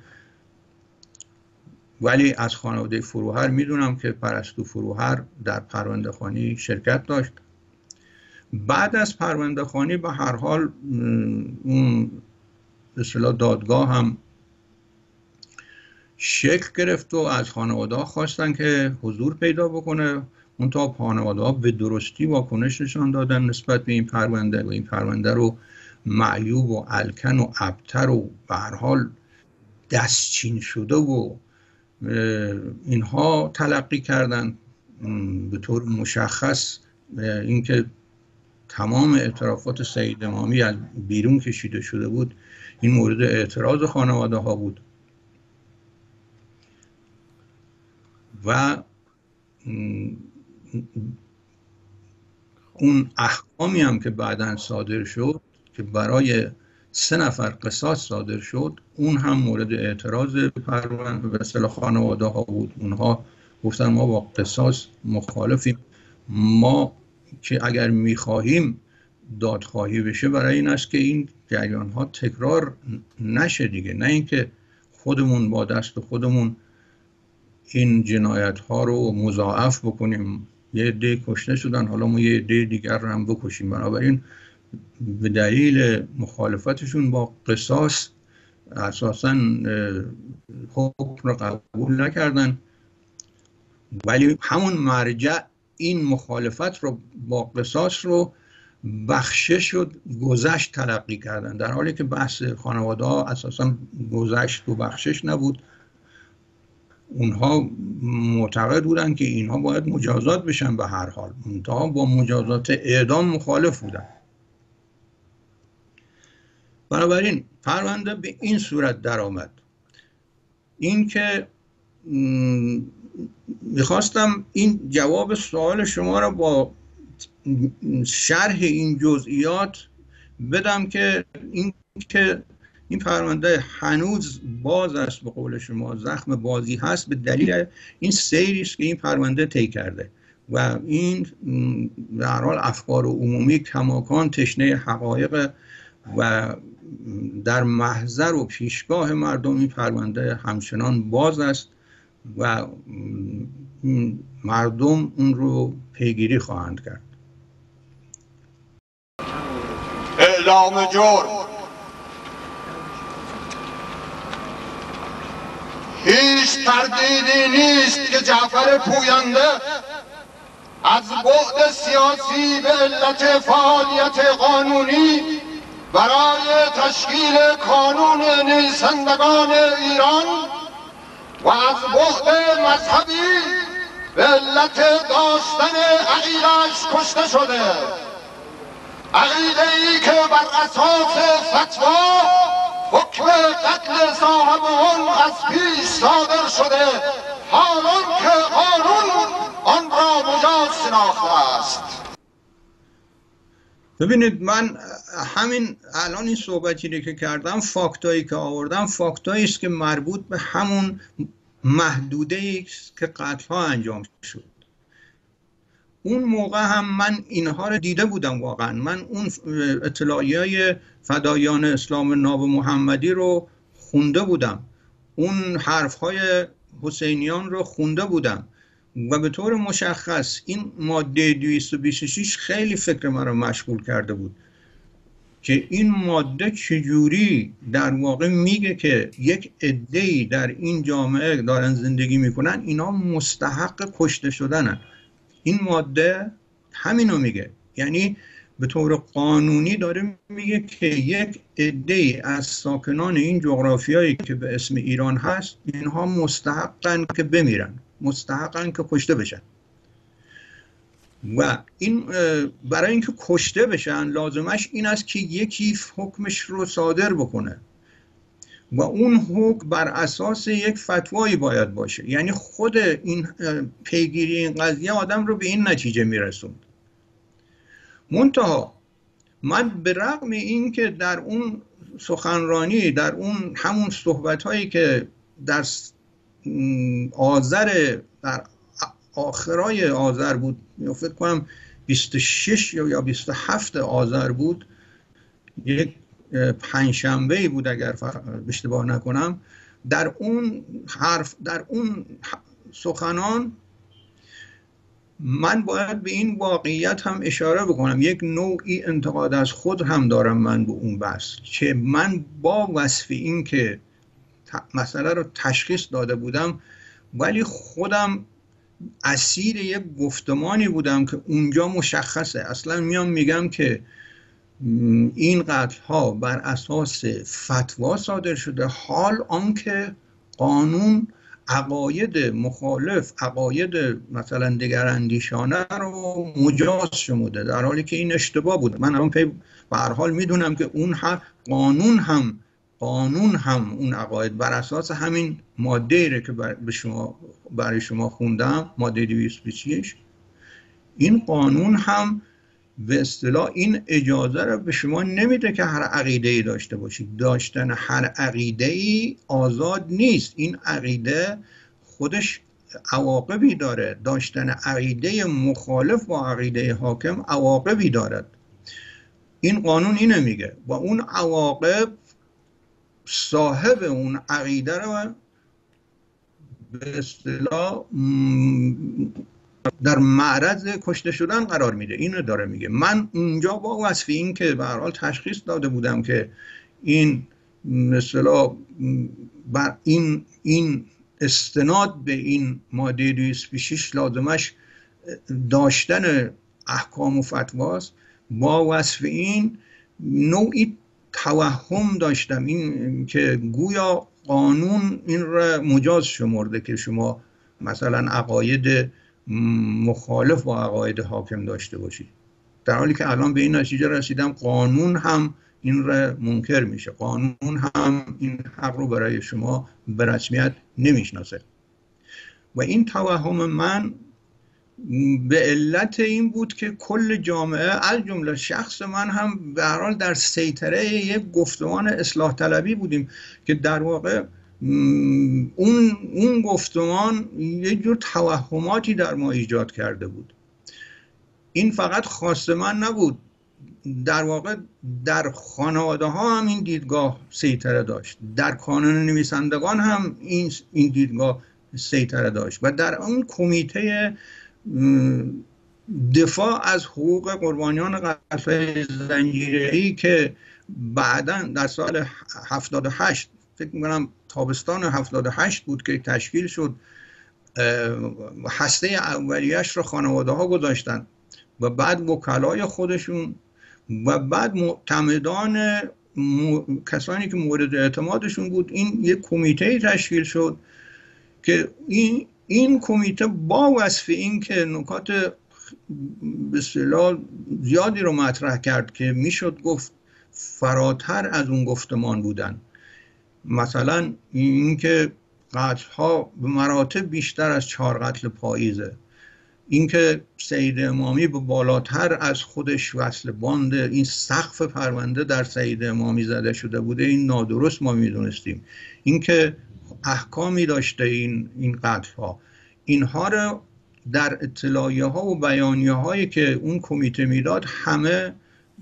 ولی از خانواده فروهر میدونم که پرستو فروهر در پرونده خوانی شرکت داشت. بعد از پرونده خوانی به هر حال اون اصطلاح دادگاه هم شکل گرفت و از خانواده ها خواستن که حضور پیدا بکنه. اون تا خانواده ها به درستی واکنش نشان دادن نسبت به این پرونده و این پرونده رو معیوب و الکن و ابتر و به هر حال دستچین شده و اینها تلقی کردن. به طور مشخص اینکه تمام اعترافات سید امامی از بیرون کشیده شده بود این مورد اعتراض خانواده ها بود و اون احکامی هم که بعداً صادر شد که برای سه نفر قصاص صادر شد اون هم مورد اعتراض پرونده به اصطلاح خانواده ها بود. اونها گفتن ما با قصاص مخالفیم، ما که اگر میخواهیم دادخواهی بشه برای این است که این جریان ها تکرار نشه دیگه، نه اینکه خودمون با دست خودمون این جنایت ها رو مضاعف بکنیم یه عده کشته شدن، حالا ما یه عده دیگر رو هم بکشیم. بنابراین به دلیل مخالفتشون با قصاص اساساً حکم رو قبول نکردن، ولی همون مرجع این مخالفت رو با قصاص رو بخشش و گذشت تلقی کردن، در حالی که بحث خانواده ها اساساً گذشت و بخشش نبود. اونها معتقد بودن که اینها باید مجازات بشن به هر حال، منتها با مجازات اعدام مخالف بودن. بنابراین پرونده به این صورت در آمد. این که میخواستم این جواب سوال شما را با شرح این جزئیات بدم که این که این پرونده هنوز باز است، به قول شما زخم بازی هست، به دلیل این سیری است که این پرونده طی کرده و این در حال افکار عمومی کماکان تشنه حقایق و در محضر و پیشگاه مردم این پرونده همچنان باز است و مردم اون رو پیگیری خواهند کرد. اعلام جرم. هیچ تردیدی نیست که جعفر پوینده از بعد سیاسی به علت فعالیت قانونی برای تشکیل کانون نویسندگان ایران و از بعد مذهبی به علت داشتن عقیده‌اش کشته شده. عقیده‌ای که بر اساس فتوا حکم قتل صاحب آن از پیش صادر شده، حالان که قانون آن را مجاز شناخته است. ببینید، من همین الان این صحبتی که کردم، فاکتایی که آوردم فاکتایی است که مربوط به همون محدوده است که قتل‌ها انجام شد. اون موقع هم من اینها رو دیده بودم. واقعا من اون اطلاعیه فدایان اسلام ناب محمدی رو خونده بودم، اون حرفهای حسینیان رو خونده بودم و به طور مشخص این ماده دویست و بیست و شش خیلی فکر من رو مشغول کرده بود که این ماده چجوری در واقع میگه که یک عده‌ای در این جامعه دارن زندگی میکنن، اینا مستحق کشته شدنن. این ماده همینو میگه، یعنی به طور قانونی داره میگه که یک عده‌ای از ساکنان این جغرافیایی که به اسم ایران هست، اینها مستحقن که بمیرن، مستحقن که کشته بشن. و این برای اینکه کشته بشن لازمش این است که یکی حکمش رو صادر بکنه و اون حکم بر اساس یک فتوایی باید باشه. یعنی خود این پیگیری این قضیه آدم رو به این نتیجه میرسوند. منتها من به رغم این که در اون سخنرانی، در اون همون صحبت‌هایی که در آذر، در آخرای آذر بود، فکر کنم بیست و شش یا بیست و هفت آذر بود، یک پنجشنبه بود اگر اشتباه نکنم، در اون حرف، در اون سخنان من باید به این واقعیت هم اشاره بکنم. یک نوعی انتقاد از خود هم دارم من به اون بحث، که من با وصف این که مسئله رو تشخیص داده بودم، ولی خودم اسیر یک گفتمانی بودم که اونجا مشخصه. اصلا میام میگم که این قتل ها بر اساس فتوا صادر شده، حال آنکه قانون عقاید مخالف، عقاید مثلا دگراندیشانه رو مجاز شموده، در حالی که این اشتباه بود. من الان به هر حال میدونم که اون قانون هم قانون هم اون عقاید بر اساس همین ماده ره که به شما برای شما خوندم، ماده دویست و بیست و شش، این قانون هم به اصطلاح این اجازه رو به شما نمیده که هر عقیده‌ای داشته باشید. داشتن هر عقیده‌ای آزاد نیست. این عقیده خودش عواقبی داره. داشتن عقیده مخالف با عقیده حاکم عواقبی دارد. این قانون اینو میگه و اون عواقب صاحب اون عقیده رو به اصطلاح در معرض کشته شدن قرار میده. اینو داره میگه. من اونجا با وصف این که به هر حال تشخیص داده بودم که این مثلا بر این این استناد به این ماده دویست و شش لازمش داشتن احکام و فتواست، با وصف این نوعی توهم داشتم این که گویا قانون این را مجاز شمرده که شما مثلا عقاید مخالف با عقاید حاکم داشته باشید، در حالی که الان به این نتیجه رسیدم قانون هم این را منکر میشه، قانون هم این حق رو برای شما به رسمیت نمیشناسه. و این توهم من به علت این بود که کل جامعه از جمله شخص من هم به هر حال در سیطره یک گفتمان اصلاح طلبی بودیم که در واقع اون اون گفتمان یک جور توهماتی در ما ایجاد کرده بود. این فقط خواست من نبود، در واقع در خانواده ها هم این دیدگاه سیطره داشت، در کانون نویسندگان هم این این دیدگاه سیطره داشت و در اون کمیته دفاع از حقوق قربانیان قتل زنجیره‌ای که بعداً در سال هفتاد و هشت فکر می‌کنم تابستان هفتاد و هشت بود که تشکیل شد، هسته اولیه‌اش رو خانواده ها گذاشتن و بعد وکلای خودشون و بعد معتمدان م... کسانی که مورد اعتمادشون بود، این یک کمیته تشکیل شد که این این کمیته با وصف این که نکات به اصطلاح زیادی رو مطرح کرد که میشد گفت فراتر از اون گفتمان بودن، مثلا این که قتل ها به مراتب بیشتر از چهار قتل پاییزه، این که سید امامی به بالاتر از خودش وصل باند این سقف پرونده در سید امامی زده شده بوده، این نادرست ما میدونستیم، این که احکامی داشته این این قتل ها، اینها رو در اطلاعیه ها و بیانیه هایی که اون کمیته میداد همه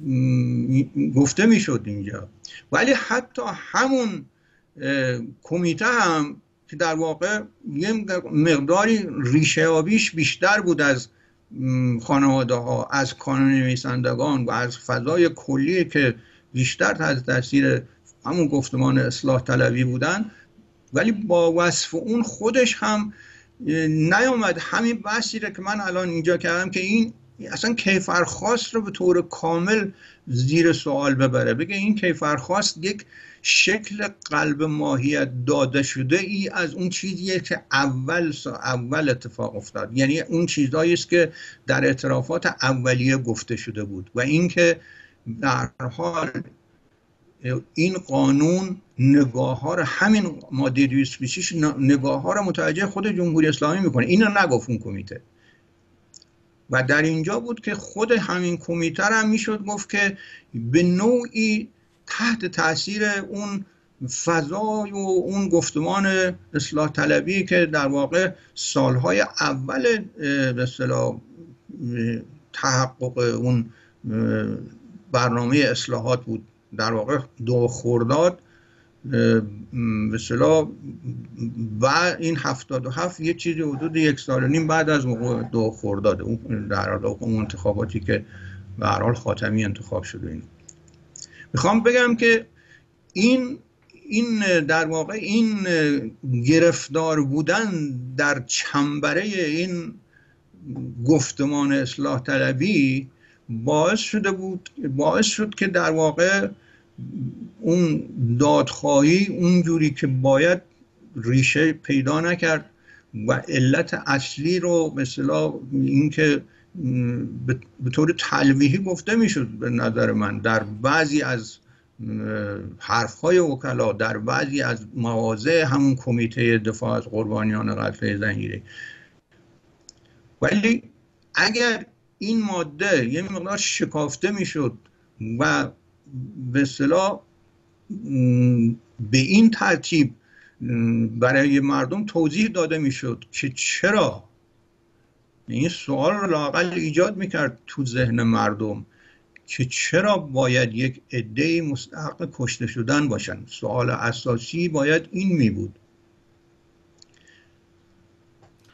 گفته میشد اینجا. ولی حتی همون کمیته هم که در واقع یه مقداری ریشه آبیش بیشتر بود از خانواده ها، از کانون نویسندگان و از فضای کلی که بیشتر تحت تاثیر همون گفتمان اصلاح طلبی بودن، ولی با وصف اون خودش هم نیامد همین بحثی رو که من الان اینجا کردم که این اصلا کیفرخواست رو به طور کامل زیر سوال ببره، بگه این کیفرخواست یک شکل قلب ماهیت داده شده ای از اون چیزیه که اول اول اتفاق افتاد، یعنی اون چیزایی است که در اعترافات اولیه گفته شده بود و اینکه در حال این قانون نگاه ها رو، همین ماده دویست و شش نگاه ها رو متوجه خود جمهوری اسلامی میکنه. اینو نگفت اون کمیته و در اینجا بود که خود همین کمیته رو هم میشد گفت که به نوعی تحت تاثیر اون فضای و اون گفتمان اصلاح طلبی که در واقع سالهای اول به اصطلاح تحقق اون برنامه اصلاحات بود، در واقع دو خرداد به اصطلاح و این هفتاد و هفت یه چیزی حدود یک سال و نیم بعد از موقع دو خرداد اون در واقع اون انتخاباتی که به هر حال خاتمی انتخاب شده. این میخوام بگم که این این در واقع این گرفتار بودن در چنبره این گفتمان اصلاح طلبی باعث شده بود باعث شد که در واقع اون دادخواهی اونجوری که باید ریشه پیدا نکرد و علت اصلی رو مثلا این که به طور تلویحی گفته میشد به نظر من در بعضی از حرفهای وکلا، در بعضی از مواضع همون کمیته دفاع از قربانیان قتل زنجیره‌ای. ولی اگر این ماده یه مقدار شکافته میشد و به اصطلاح به این ترتیب برای مردم توضیح داده میشد که چرا، این سوال رو لااقل ایجاد میکرد تو ذهن مردم که چرا باید یک عده مستحق کشته شدن باشن. سوال اساسی باید این می بود.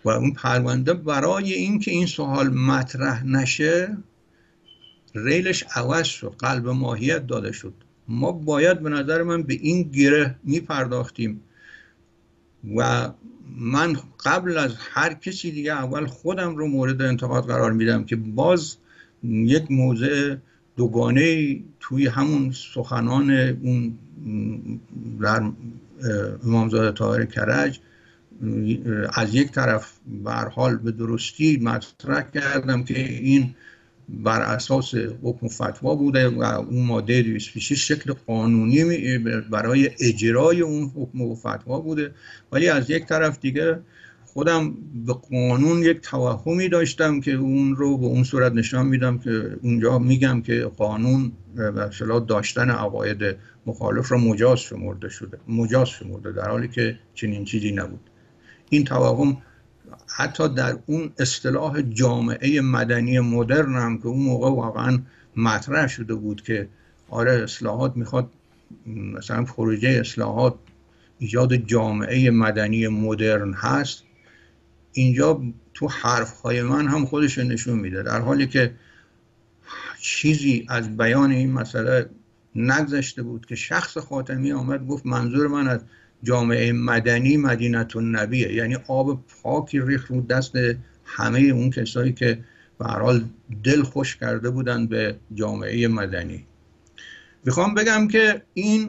و اون پرونده برای اینکه این سوال مطرح نشه ریلش عوض شد، قلب ماهیت داده شد. ما باید به نظر من به این گره می پرداختیم و من قبل از هر کسی دیگه اول خودم رو مورد انتقاد قرار میدم که باز یک موضع دوگانه توی همون سخنان اون در امامزاده طاهر کرج از یک طرف به هر حال به درستی مطرح کردم که این بر اساس حکم فتوا بوده و اون ماده دویست و شش شکل قانونی برای اجرای اون حکم و فتوا بوده، ولی از یک طرف دیگه خودم به قانون یک توهمی داشتم که اون رو به اون صورت نشان میدم که اونجا میگم که قانون به اصطلاح داشتن عقاید مخالف را مجاز شمرده شده مجاز شمرده در حالی که چنین چیزی نبود. این توهم حتی در اون اصطلاح جامعه مدنی مدرن هم که اون موقع واقعا مطرح شده بود که آره اصلاحات میخواد، مثلا پروژه اصلاحات ایجاد جامعه مدنی مدرن هست، اینجا تو حرفهای من هم خودش نشون میده، در حالی که چیزی از بیان این مسئله نگذشته بود که شخص خاتمی آمد گفت منظور من از جامعه مدنی مدینه النبیه، یعنی آب پاکی ریخت رو دست همه اون کسایی که به هر حال دل خوش کرده بودن به جامعه مدنی. میخوام بگم که این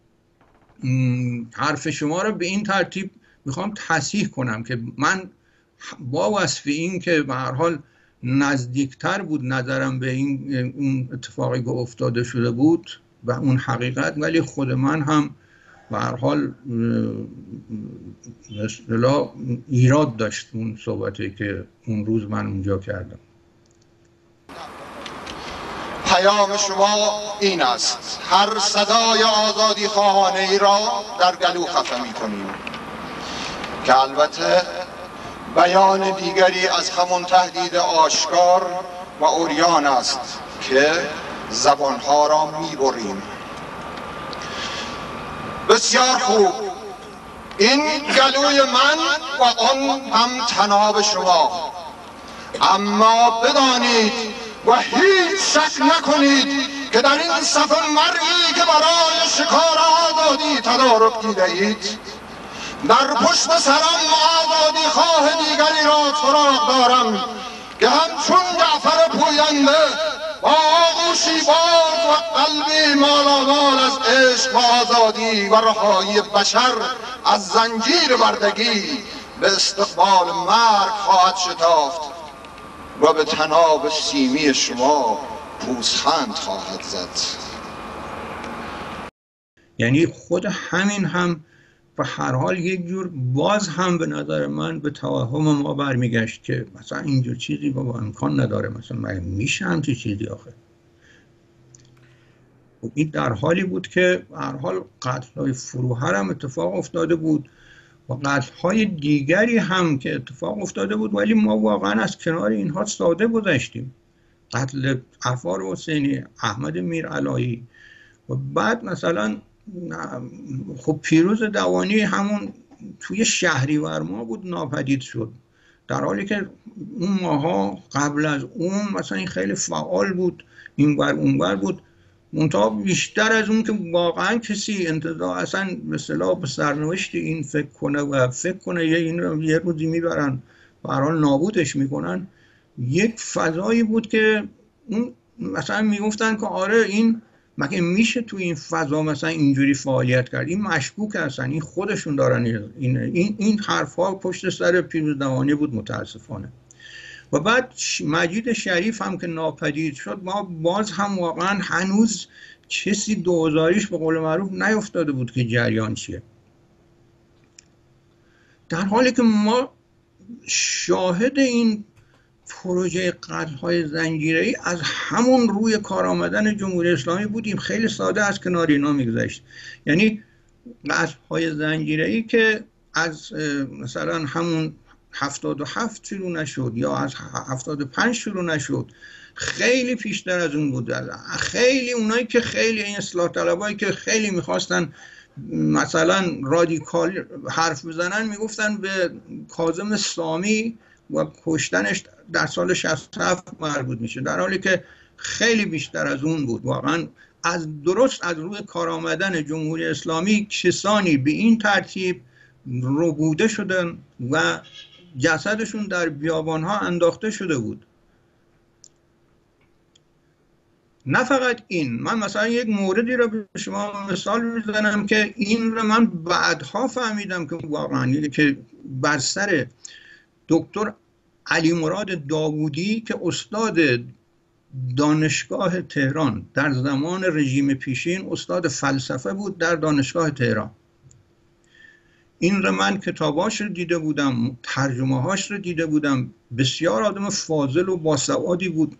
حرف شما رو به این ترتیب میخوام تصحیح کنم که من با وصف این که به هر حال نزدیکتر بود نظرم به این اون اتفاقی که افتاده شده بود و اون حقیقت، ولی خود من هم به هر حال مثلا ایراد داشت اون صحبتی که اون روز من اونجا کردم. پیام شما این است: هر صدای آزادی خواهانه ای را در گلو خفه می کنیم، که البته بیان دیگری از همون تهدید آشکار و عریان است که زبانها را می بریم. بسیار خوب، این گلوی من و آن هم طناب شما، اما بدانید و هیچ شک نکنید که در این صف مرئی که برای شکار آزادی تدارک دیده اید، در پشت سرم آزادی خواه دیگری را سراغ دارم که همچون جعفر پوینده با آغوشی باز و قلبی مالامال از عشق و آزادی و رهایی بشر از زنجیر بردگی به استقبال مرگ خواهد شتافت و به طناب سیمی شما پوزخند خواهد زد. یعنی خود همین هم و هر حال یک جور باز هم به نظر من به توهم ما برمیگشت که مثلا اینجور چیزی بابا امکان نداره، مثلا مگه میشه همچین چیزی آخه. این در حالی بود که هر حال قتل‌های فروهر هم اتفاق افتاده بود و قتل‌های دیگری هم که اتفاق افتاده بود، ولی ما واقعا از کنار اینها ساده گذشتیم. قتل عفار حسینی، احمد میرعلایی و بعد مثلا خب پیروز دوانی همون توی شهریور ما بود ناپدید شد، در حالی که اون ماها قبل از اون مثلا این خیلی فعال بود، این ور اون ور بود، منتها بیشتر از اون که واقعا کسی انتظار اصلا به اصطلاح به سرنوشت این فکر کنه و فکر کنه یه این رو یه روزی میبرن و هر حال نابودش میکنن، یک فضایی بود که اون مثلا میگفتن که آره این مگه میشه تو این فضا مثلا اینجوری فعالیت کرد، این مشکوک هستن، این خودشون دارن این این این حرفا پشت سر پیروز دوانی بود متاسفانه. و بعد مجید شریف هم که ناپدید شد، ما باز هم واقعا هنوز کسی دوزاریش به قول معروف نیفتاده بود که جریان چیه، در حالی که ما شاهد این پروژه قتل‌های زنجیره‌ای از همون روی کار آمدن جمهوری اسلامی بودیم. خیلی ساده از کنار اینا میگذشت، یعنی قتل‌های زنجیره‌ای که از مثلا همون هفتاد و هفت شروع نشد یا از هفتاد و پنج شروع نشد، خیلی پیشتر از اون بود. خیلی اونایی که خیلی این اصلاح طلبایی که خیلی میخواستن مثلا رادیکال حرف بزنن میگفتن به کاظم سامی و کشتنش در سال شصت و هفت مربوط میشه، در حالی که خیلی بیشتر از اون بود. واقعا از درست از روی کار آمدن جمهوری اسلامی کسانی به این ترتیب ربوده شدن و جسدشون در بیابانها انداخته شده بود. نه فقط این، من مثلا یک موردی رو به شما مثال میزنم که این رو من بعدها فهمیدم که واقعا که بر سر دکتر علی مراد داوودی که استاد دانشگاه تهران در زمان رژیم پیشین، استاد فلسفه بود در دانشگاه تهران. این رو من کتاباش رو دیده بودم، ترجمه هاش رو دیده بودم، بسیار آدم فاضل و باسوادی بود،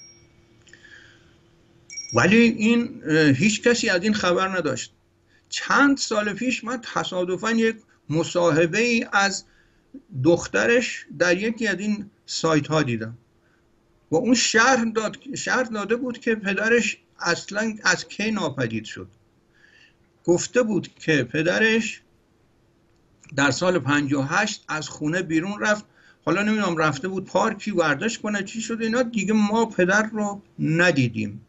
ولی این هیچ کسی از این خبر نداشت. چند سال پیش من تصادفاً یک مصاحبه ای از دخترش در یکی از این سایت ها دیدم و اون شرح داد شرح داده بود که پدرش اصلا از کی ناپدید شد. گفته بود که پدرش در سال پنجاه و هشت از خونه بیرون رفت، حالا نمیدونم رفته بود پارکی ورزش کنه چی شد اینا، دیگه ما پدر رو ندیدیم.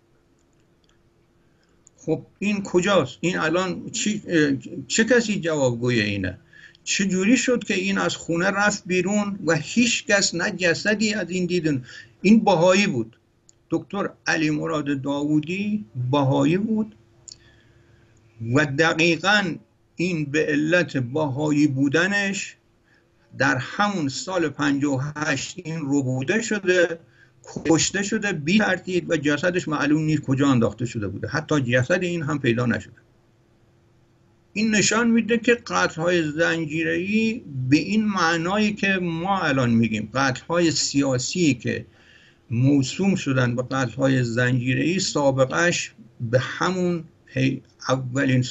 خب این کجاست؟ این الان چی، چه کسی جوابگوی اینه؟ چه جوری شد که این از خونه رفت بیرون و هیچ کس نه جسدی از این دیدن؟ این بهایی بود، دکتر علی مراد داوودی بهایی بود و دقیقاً این به علت بهایی بودنش در همون سال پنجاه و هشت این ربوده شده، کشته شده بی ترتیب و جسدش معلوم نیست کجا انداخته شده بوده، حتی جسد این هم پیدا نشده. این نشان میده که قتل‌های زنجیره‌ای به این معنایی که ما الان میگیم قتل‌های سیاسی که موسوم شدن به قتل‌های زنجیره‌ای، سابقش به همون پی اولین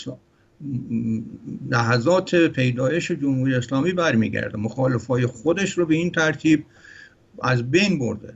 لحظات پیدایش جمهوری اسلامی برمیگرده. مخالفای خودش رو به این ترتیب از بین برده.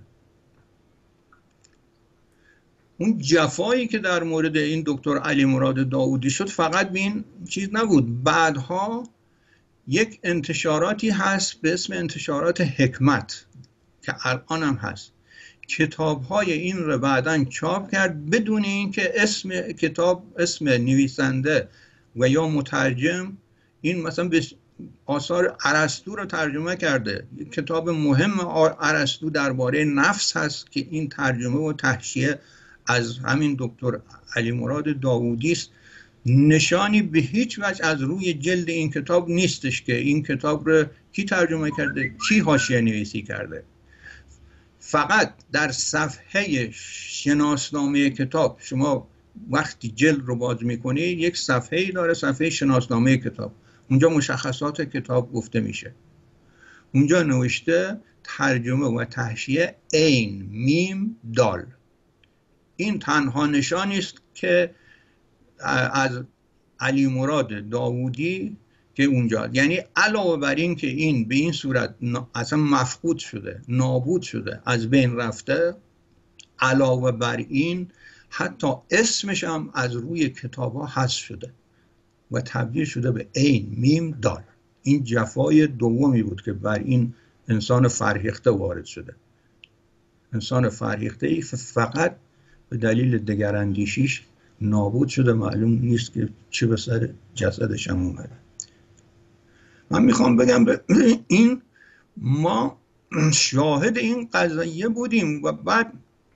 اون جفایی که در مورد این دکتر علی مراد داوودی شد فقط به این چیز نبود، بعدها یک انتشاراتی هست به اسم انتشارات حکمت که الان هم هست، کتاب‌های این رو بعداً چاپ کرد بدون اینکه اسم کتاب، اسم نویسنده و یا مترجم، این مثلا به آثار ارسطو رو ترجمه کرده. یک کتاب مهم ارسطو درباره نفس هست که این ترجمه و تحشیه از همین دکتر علی مراد داوودی است. نشانی به هیچ وجه از روی جلد این کتاب نیستش که این کتاب رو کی ترجمه کرده، کی حاشیه نویسی کرده. فقط در صفحه شناسنامه کتاب، شما وقتی جلد رو باز میکنید یک صفحه‌ای داره، صفحه شناسنامه کتاب، اونجا مشخصات کتاب گفته میشه. اونجا نوشته ترجمه و تحشیه عین میم دال. این تنها نشانی است که از علی مراد داوودی که اونجا، یعنی علاوه بر این که این به این صورت اصلا مفقود شده، نابود شده، از بین رفته، علاوه بر این حتی اسمش هم از روی کتاب ها حذف شده و تبدیل شده به عین میم دال. این جفای دومی بود که بر این انسان فرهیخته وارد شده. انسان فرهیخته ای فقط به دلیل دگراندیشیش نابود شده، معلوم نیست که چه به سر جسدش هم اومده. من میخوام بگم به این ما شاهد این قضیه بودیم و بعد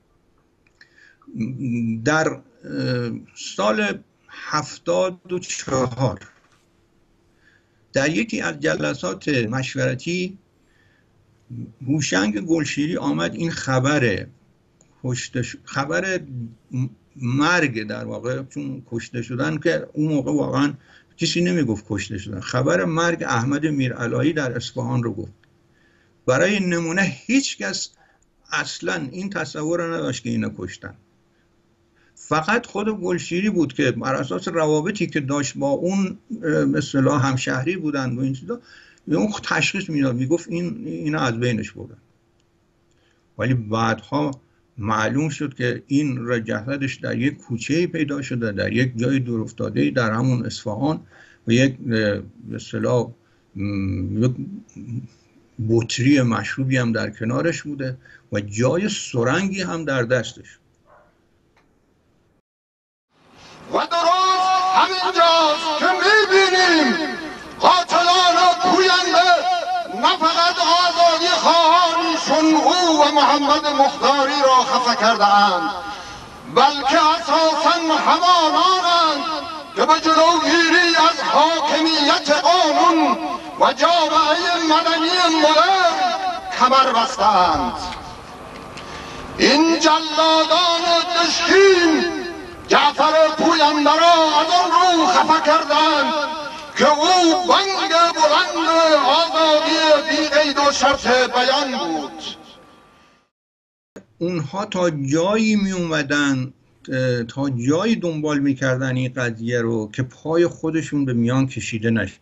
در سال هفتاد و چهار در یکی از جلسات مشورتی هوشنگ گلشیری آمد این خبر کشته خبر مرگ در واقع، چون کشته شدن که اون موقع واقعا کسی نمیگفت کشته شدن، خبر مرگ احمد میرعلایی در اصفهان رو گفت. برای نمونه هیچ کس اصلا این تصور رو نداشت که اینو کشتن. فقط خود گلشیری بود که بر اساس روابطی که داشت با اون مثلا همشهری بودن و این چیزا، اون تشخیص میداد، میگفت این اینا از بینش بردن. ولی بعدها معلوم شد که این را جسدش در یک کوچه پیدا شده، در یک جای دور افتاده در همون اصفهان، و یک به اصطلاح یک بطری مشروبی هم در کنارش بوده و جای سرنگی هم در دستش. و درست همینجاست که میبینیم قاتلان پوینده نه فقط آزادی خواهانشون او و محمد مختاری را خفه کرده اند، بلکه اساساً همانانند که به جلوگیری از حاکمیت قانون و جامعه مدنی مدرن کمر بستند. این جلادان دشکین جعفر پوینده را از آن رو خفه کردند که او بانگ بلند آزادی بی قید و شرط بیان بود. اونها تا جایی می اومدن، تا جایی دنبال میکردن این قضیه رو که پای خودشون به میان کشیده نشه.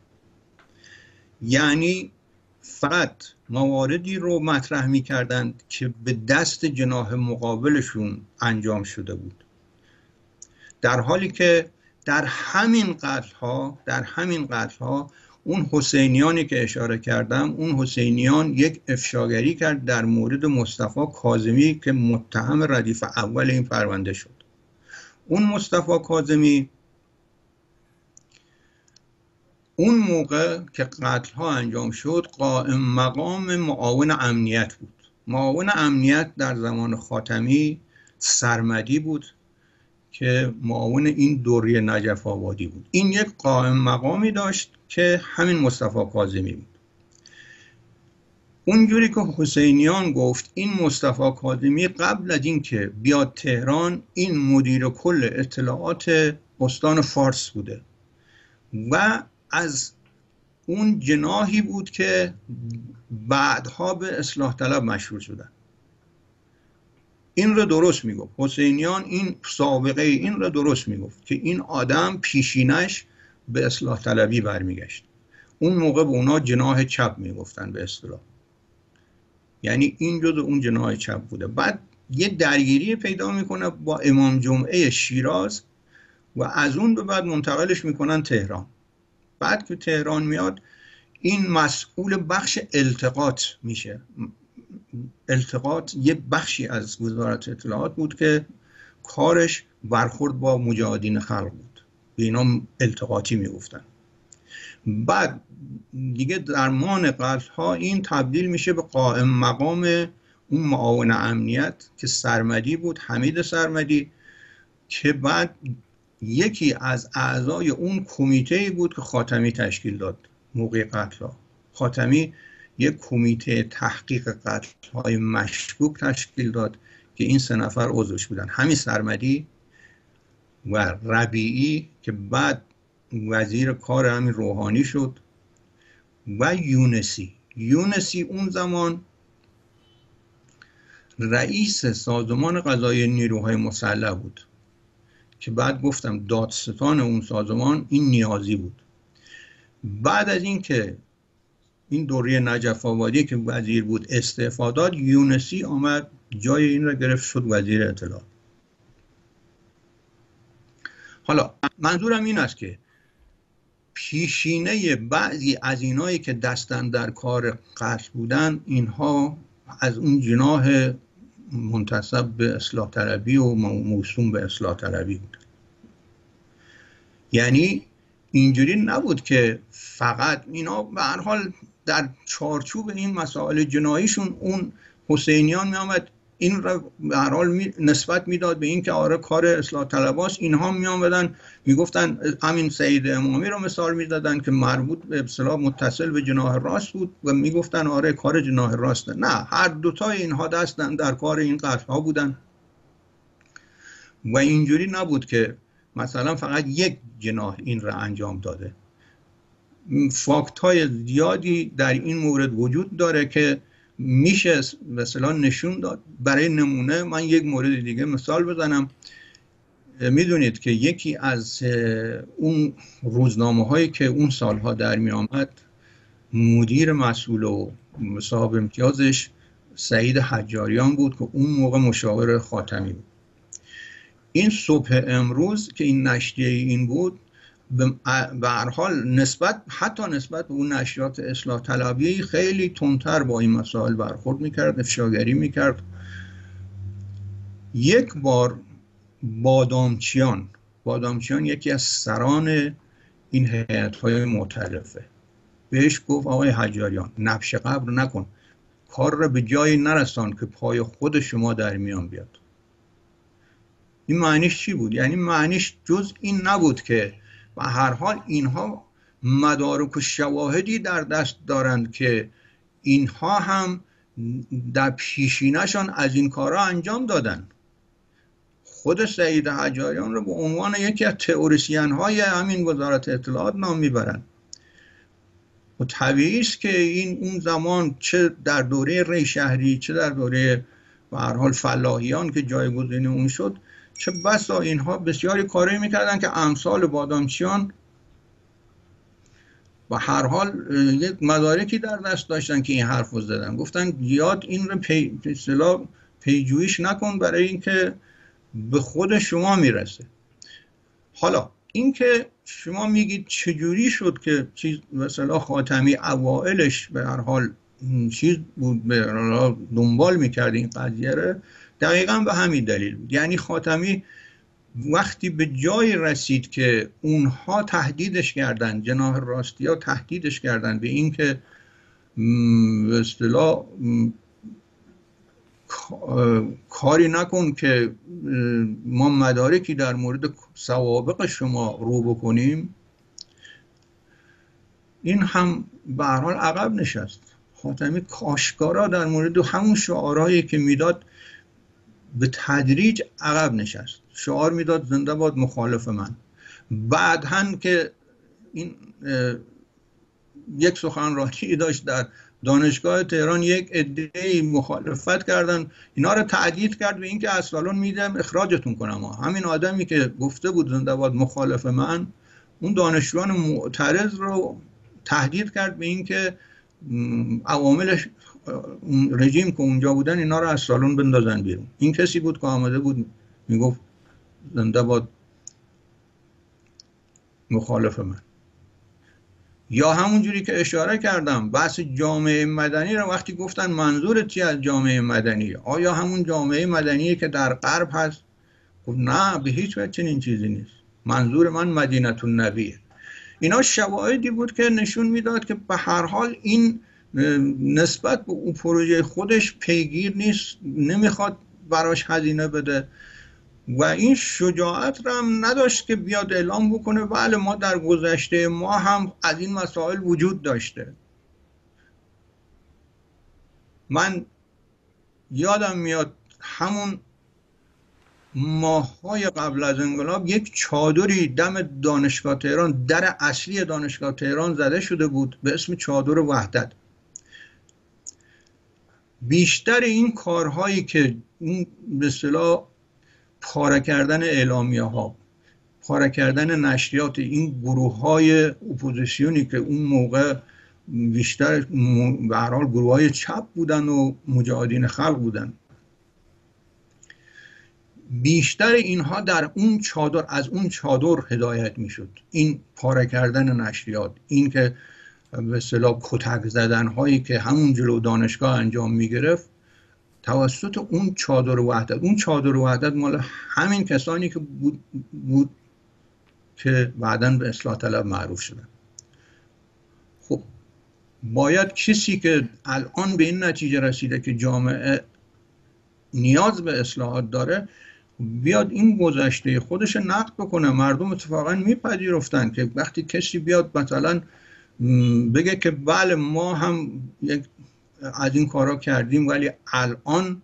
یعنی فقط مواردی رو مطرح میکردن که به دست جناح مقابلشون انجام شده بود، در حالی که در همین قتل ها در همین قتل ها اون حسینیانی که اشاره کردم، اون حسینیان یک افشاگری کرد در مورد مصطفی کاظمی که متهم ردیف اول این پرونده شد. اون مصطفی کاظمی اون موقع که قتل ها انجام شد قائم مقام معاون امنیت بود. معاون امنیت در زمان خاتمی سرمدی بود که معاون این دوری نجف آبادی بود. این یک قائم مقامی داشت که همین مصطفی کاظمی بود. اونجوری که حسینیان گفت این مصطفی کاظمی قبل از این که بیاد تهران این مدیر کل اطلاعات استان فارس بوده و از اون جناحی بود که بعدها به اصلاح طلب مشهور شدن. این رو درست میگفت حسینیان، این سابقه این رو درست میگفت که این آدم پیشینش به اصلاح طلبی برمیگشت. اون موقع به اونا جناح چپ میگفتن به اصطلاح، یعنی این جزء اون جناح چپ بوده. بعد یه درگیری پیدا میکنه با امام جمعه شیراز و از اون به بعد منتقلش میکنن تهران. بعد که تهران میاد این مسئول بخش التقاط میشه. التقاط یه بخشی از وزارت اطلاعات بود که کارش برخورد با مجاهدین خلق بود، به اینا التقاطی میگفتن. بعد دیگه درمان قتل ها این تبدیل میشه به قائم مقام اون معاون امنیت که سرمدی بود، حمید سرمدی، که بعد یکی از اعضای اون کمیته بود که خاتمی تشکیل داد موقع قتل ها. خاتمی یک کمیته تحقیق قتل های مشکوک تشکیل داد که این سه نفر عضوش بودن، همین سرمدی و ربیعی که بعد وزیر کار همین روحانی شد و یونسی. یونسی اون زمان رئیس سازمان قضایی نیروهای مسلح بود که بعد گفتم دادستان اون سازمان این نیازی بود. بعد از این که این دوره نجف آبادی که وزیر بود استعفا داد، یونسی آمد جای این را گرفت شد وزیر اطلاعات. حالا منظورم این است که پیشینه بعضی از اینایی که دستن در کار قتل بودن، اینها از اون جناح منتسب به اصلاح طلبی و موسوم به اصلاح طلبی بود. یعنی اینجوری نبود که فقط اینا به هر حال در چارچوب این مسائل جناییشون اون حسینیان می آمد این را به هر حال نسبت میداد به این که آره کار اصلاح طلباست. اینها می آمدن میگفتن همین سید امامی رو مثال میدادن که مربوط به اصطلاح متصل به جناح راست بود و میگفتن آره کار جناح راسته. نه، هر دوتای اینها دستن در کار این قتل ها بودن و اینجوری نبود که مثلا فقط یک جناح این را انجام داده. فاکت های زیادی در این مورد وجود داره که میشه مثلا نشون داد. برای نمونه من یک مورد دیگه مثال بزنم. میدونید که یکی از اون روزنامه هایی که اون سالها در می آمد، مدیر مسئول و صاحب امتیازش سعید حجاریان بود که اون موقع مشاور خاتمی بود. این صبح امروز که این نشریه این بود، به هر حال نسبت حتی نسبت به اون نشریات اصلاح طلبی خیلی تندتر با این مسائل برخورد میکرد، افشاگری میکرد. یک بار بادامچیان بادامچیان یکی از سران این هیئت‌های معترفه، بهش گفت آقای حجاریان نبش قبر نکن، کار را به جایی نرسان که پای خود شما در میان بیاد. این معنیش چی بود؟ یعنی معنیش جز این نبود که و هر حال اینها مدارک و شواهدی در دست دارند که اینها هم در پیشینشان از این کارها انجام دادن. خود سعید حجاریان رو به عنوان یکی از تئوریسین های همین وزارت اطلاعات نام میبرن و طبیعی است که این اون زمان چه در دوره ری شهری چه در دوره به هر حال فلاحیان که جایگزین اون شد، چه بسا اینها بسیاری کاری میکردن که امثال بادامچیان و هر حال یک مدارکی در دست داشتن که این حرف رو زدن. گفتن زیاد این رو پی اصطلاح پیجویش نکن برای اینکه به خود شما میرسه. حالا اینکه شما میگید چجوری شد که چیز مثلا خاتمی اوائلش به هر حال چیز بود، به دنبال میکرد این قضیه رو، دقیقا به همین دلیل بود. یعنی خاتمی وقتی به جای رسید که اونها تهدیدش کردن، جناح راستی ها تهدیدش کردن به این که به اصطلاح کاری نکن که ما مدارکی در مورد سوابق شما رو بکنیم، این هم به هر حال عقب نشست. خاتمی کاشکارا در مورد همون شعارهایی که میداد به تدریج عقب نشست. شعار میداد زنده باد مخالف من. بعداً که این یک سخنرانی داشت در دانشگاه تهران، یک عده‌ای مخالفت کردن، اینا رو تهدید کرد به اینکه از سالن میدم اخراجتون کنم. همین آدمی که گفته بود زنده باد مخالف من، اون دانشجویان معترض رو تهدید کرد به اینکه عوامل رژیم که اونجا بودن اینا رو از سالن بندازن بیرون. این کسی بود که آمده بود میگفت زنده باد مخالف من. یا همون جوری که اشاره کردم بحث جامعه مدنی رو وقتی گفتن منظورت چی از جامعه مدنی؟ آیا همون جامعه مدنی که در غرب هست؟ گفت نه، به هیچ وجه چنین چیزی نیست، منظور من مدینه النبیه. اینا شواهدی بود که نشون میداد که به هر حال این نسبت به اون پروژه خودش پیگیر نیست، نمیخواد براش هزینه بده و این شجاعت را هم نداشت که بیاد اعلام بکنه بله ما در گذشته ما هم از این مسائل وجود داشته. من یادم میاد همون ماه‌های قبل از انقلاب یک چادری دم دانشگاه تهران، در اصلی دانشگاه تهران زده شده بود به اسم چادر وحدت. بیشتر این کارهایی که این به اصطلاح پاره کردن اعلامیه ها، پاره کردن نشریات این گروه های اپوزیسیونی که اون موقع بیشتر به هر حال گروه های چپ بودن و مجاهدین خلق بودن، بیشتر اینها در اون چادر از اون چادر هدایت میشد. این پاره کردن نشریات، این که به اصطلاح کتک زدن هایی که همون جلو دانشگاه انجام میگرفت توسط اون چادر وحدت. اون چادر وحدت مال همین کسانی که بود, بود که بعداً به اصلاح طلب معروف شدن. خب باید کسی که الان به این نتیجه رسیده که جامعه نیاز به اصلاحات داره بیاد این گذشته خودش نقد بکنه. مردم اتفاقا میپذیرفتن که وقتی کسی بیاد مثلا بگه که بله ما هم یک از این کارا کردیم ولی الان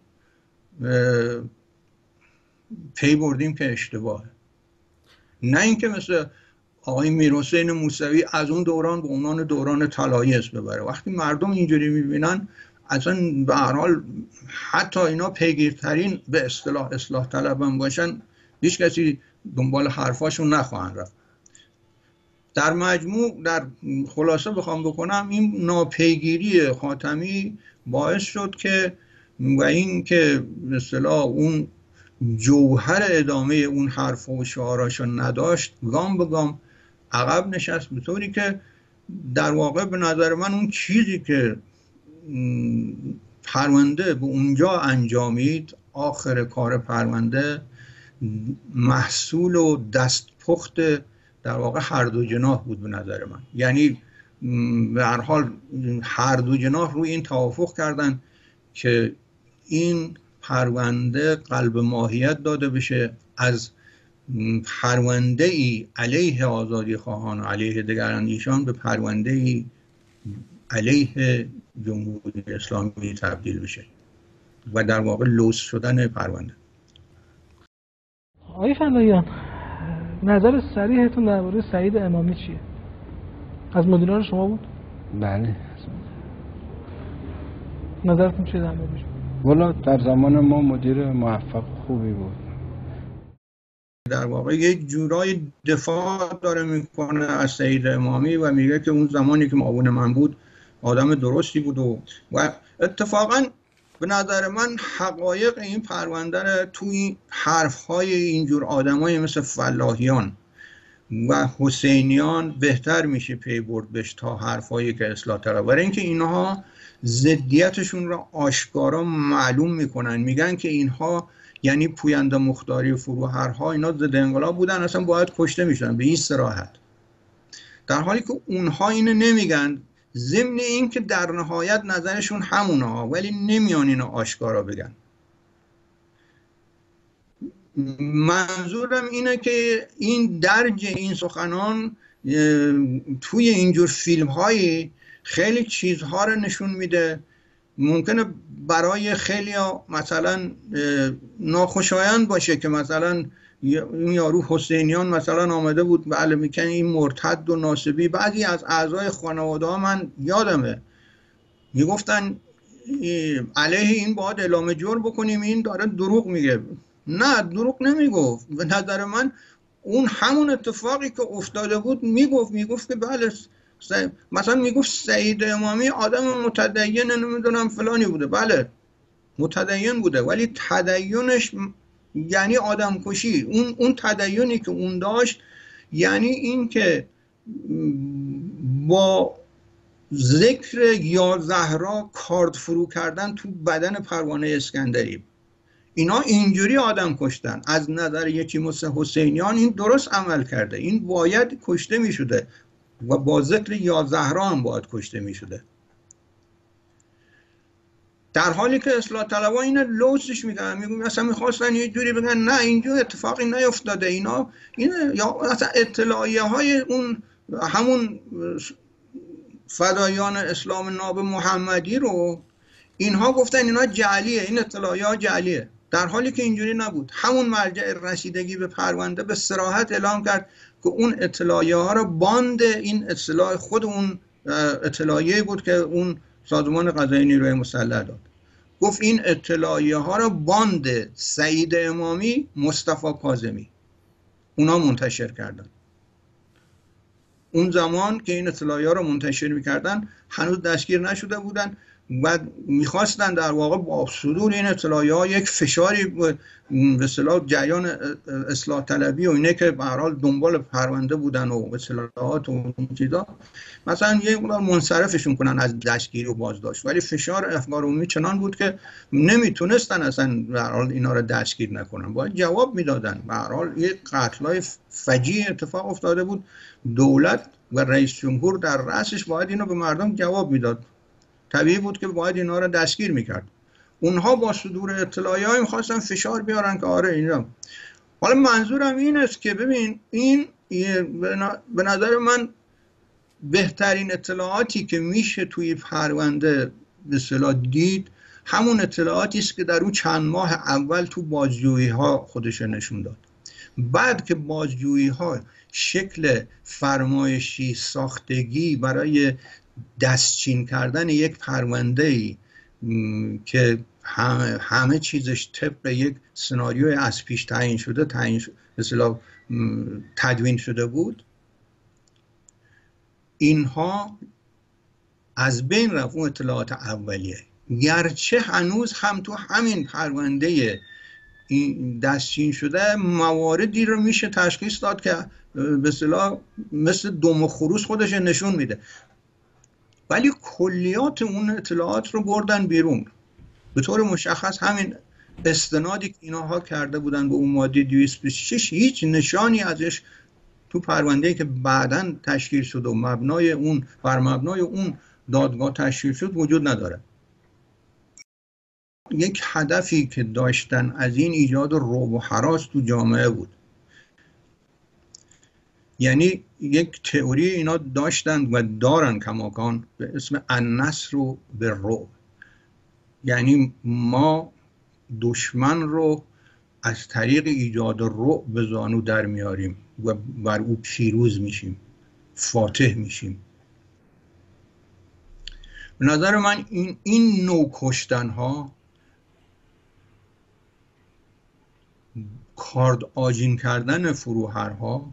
پی بردیم که اشتباهه، نه اینکه مثل آقای میرحسین موسوی از اون دوران به عنوان دوران طلایی اسم ببره. وقتی مردم اینجوری میبینن اصلا به هر حال حتی اینا پیگیرترین به اصطلاح اصلاح طلب هم باشن هیچ کسی دنبال حرفاشون نخواهند رفت. در مجموع در خلاصه بخوام بکنم این ناپیگیری خاتمی باعث شد که و این که به اصطلاح اون جوهر ادامه اون حرف و شعاراشو نداشت، گام به گام عقب نشست، به طوری که در واقع به نظر من اون چیزی که پرونده به اونجا انجامید، آخر کار پرونده محصول و دستپخت در واقع هر دو جناح بود به نظر من. یعنی به هر حال هر دو جناح روی این توافق کردن که این پرونده قلب ماهیت داده بشه، از پرونده ای علیه آزادی خواهان و علیه دگراندیشان به پرونده ای علیه جمهوری اسلامی تبدیل بشه و در واقع لوث شدن پرونده. آقای فلاییان، نظر صریحتون درباره سعید امامی چیه؟ از مدیران شما بود؟ بله. نظرتون چیه در موردش؟ والا در زمان ما مدیر موفق خوبی بود. در واقع یک جورای دفاع داره میکنه از سعید امامی و میگه که اون زمانی که معاون من بود آدم درستی بود و, و اتفاقا به نظر من حقایق این پرونده رو توی حرفهای اینجور آدمای مثل فلاحیان و حسینیان بهتر میشه پی برد بهش تا حرفهایی که اصلاح طلب، برای اینکه اینها ضدیتشون رو آشکارا معلوم میکنن. میگن که اینها یعنی پوینده مختاری و فروهرها اینا ضد انقلاب بودن، اصلا باید کشته میشدن به این صراحت، در حالی که اونها اینو نمیگن، ضمن این که در نهایت نظرشون همونه ها، ولی نمیان اینو آشکارا بگن. منظورم اینه که این درج این سخنان توی اینجور فیلم هایی خیلی چیزها رو نشون میده، ممکنه برای خیلی ها مثلا ناخوشایند باشه که مثلا این یارو حسینیان مثلا آمده بود بله میکنه این مرتد و ناصبی. بعضی از اعضای خانواده ها من یادمه میگفتن علیه این باید اعلام جرم بکنیم، این داره دروغ میگه. نه، دروغ نمیگفت. به نظر من اون همون اتفاقی که افتاده بود میگفت میگفت که بله مثلا میگفت سعید امامی آدم متدین نمیدونم فلانی بوده، بله متدین بوده، ولی تدینش یعنی آدم کشی. اون اون تدینی که اون داشت یعنی این که با ذکر یا زهرا کارد فرو کردن تو بدن پروانه اسکندری، اینا اینجوری آدم کشتن. از نظر یکی مثل حسینیان این درست عمل کرده، این باید کشته می شده و با ذکر یا زهرا هم باید کشته می شده، در حالی که اصلاح طلبها اینو لوثش میکنن. میگن مثلا میخواستن یه جوری بگن نه اینجور اتفاقی نیفتاده، اینا این یا مثلا اطلاعیه های اون همون فدایان اسلام ناب محمدی رو اینها گفتن اینا جعلیه، این اطلاعیه ها جعلیه، در حالی که اینجوری نبود. همون مرجع رسیدگی به پرونده به صراحت اعلام کرد که اون اطلاعیه ها رو باند این اصطلاح خود اون اطلاعیه بود که اون سازمان قضایی نیروی مسلح داد. گفت این اطلاعیه ها رو باند سعید امامی، مصطفی کاظمی اونا منتشر کردن. اون زمان که این اطلاعیه ها رو منتشر میکردن هنوز دستگیر نشده بودن و میخواستن در واقع با صدور این اطلاعیه ها یک فشاری به اصطلاح جریان اصلاح طلبی و اینه که به هر حال دنبال پرونده بودن و اصلاحات و این چیزا مثلا یه مقدار منصرفشون کنن از دستگیری و بازداشت، ولی فشار افکار عمومی چنان بود که نمیتونستن اصلا به هر حال اینا رو دستگیر نکنن، باید جواب میدادن. به هر حال یک قتل‌های فجیع اتفاق افتاده بود، دولت و رئیس جمهور در رأسش باید اینو به مردم جواب میداد، طبیعی بود که باید اینا رو دستگیر میکرد. اونها با صدور اطلاعیه های میخواستن فشار بیارن که آره اینا. حالا منظورم این است که ببین این به نظر من بهترین اطلاعاتی که میشه توی پرونده به اصطلاح دید همون اطلاعاتی است که در اون چند ماه اول تو بازجویی ها خودش نشون داد. بعد که بازجویی ها شکل فرمایشی ساختگی برای دستچین کردن یک پرونده‌ای که همه, همه چیزش طبق یک سناریوی از پیش تعیین شده تعیین شده مثلا تدوین شده بود، اینها از بین رفت اون اطلاعات اولیه. گرچه هنوز هم تو همین پرونده این دستچین شده مواردی رو میشه تشخیص داد که به اصطلاح مثل دم و خروس خودش نشون میده، ولی کلیات اون اطلاعات رو بردن بیرون. به طور مشخص همین استنادی که اینها کرده بودن به اون ماده دویست و بیست و شش هیچ نشانی ازش تو پرونده‌ای که بعداً تشکیل شد و مبنای اون بر مبنای اون دادگاه تشکیل شد وجود نداره. یک هدفی که داشتن از این ایجاد رعب و هراس تو جامعه بود. یعنی یک تئوری اینا داشتن و دارن کماکان به اسم النصر بالرعب، یعنی ما دشمن رو از طریق ایجاد رعب به زانو در میاریم و بر او پیروز میشیم، فاتح میشیم. به نظر من این این نوع کشتن ها، کارد آجین کردن فروهرها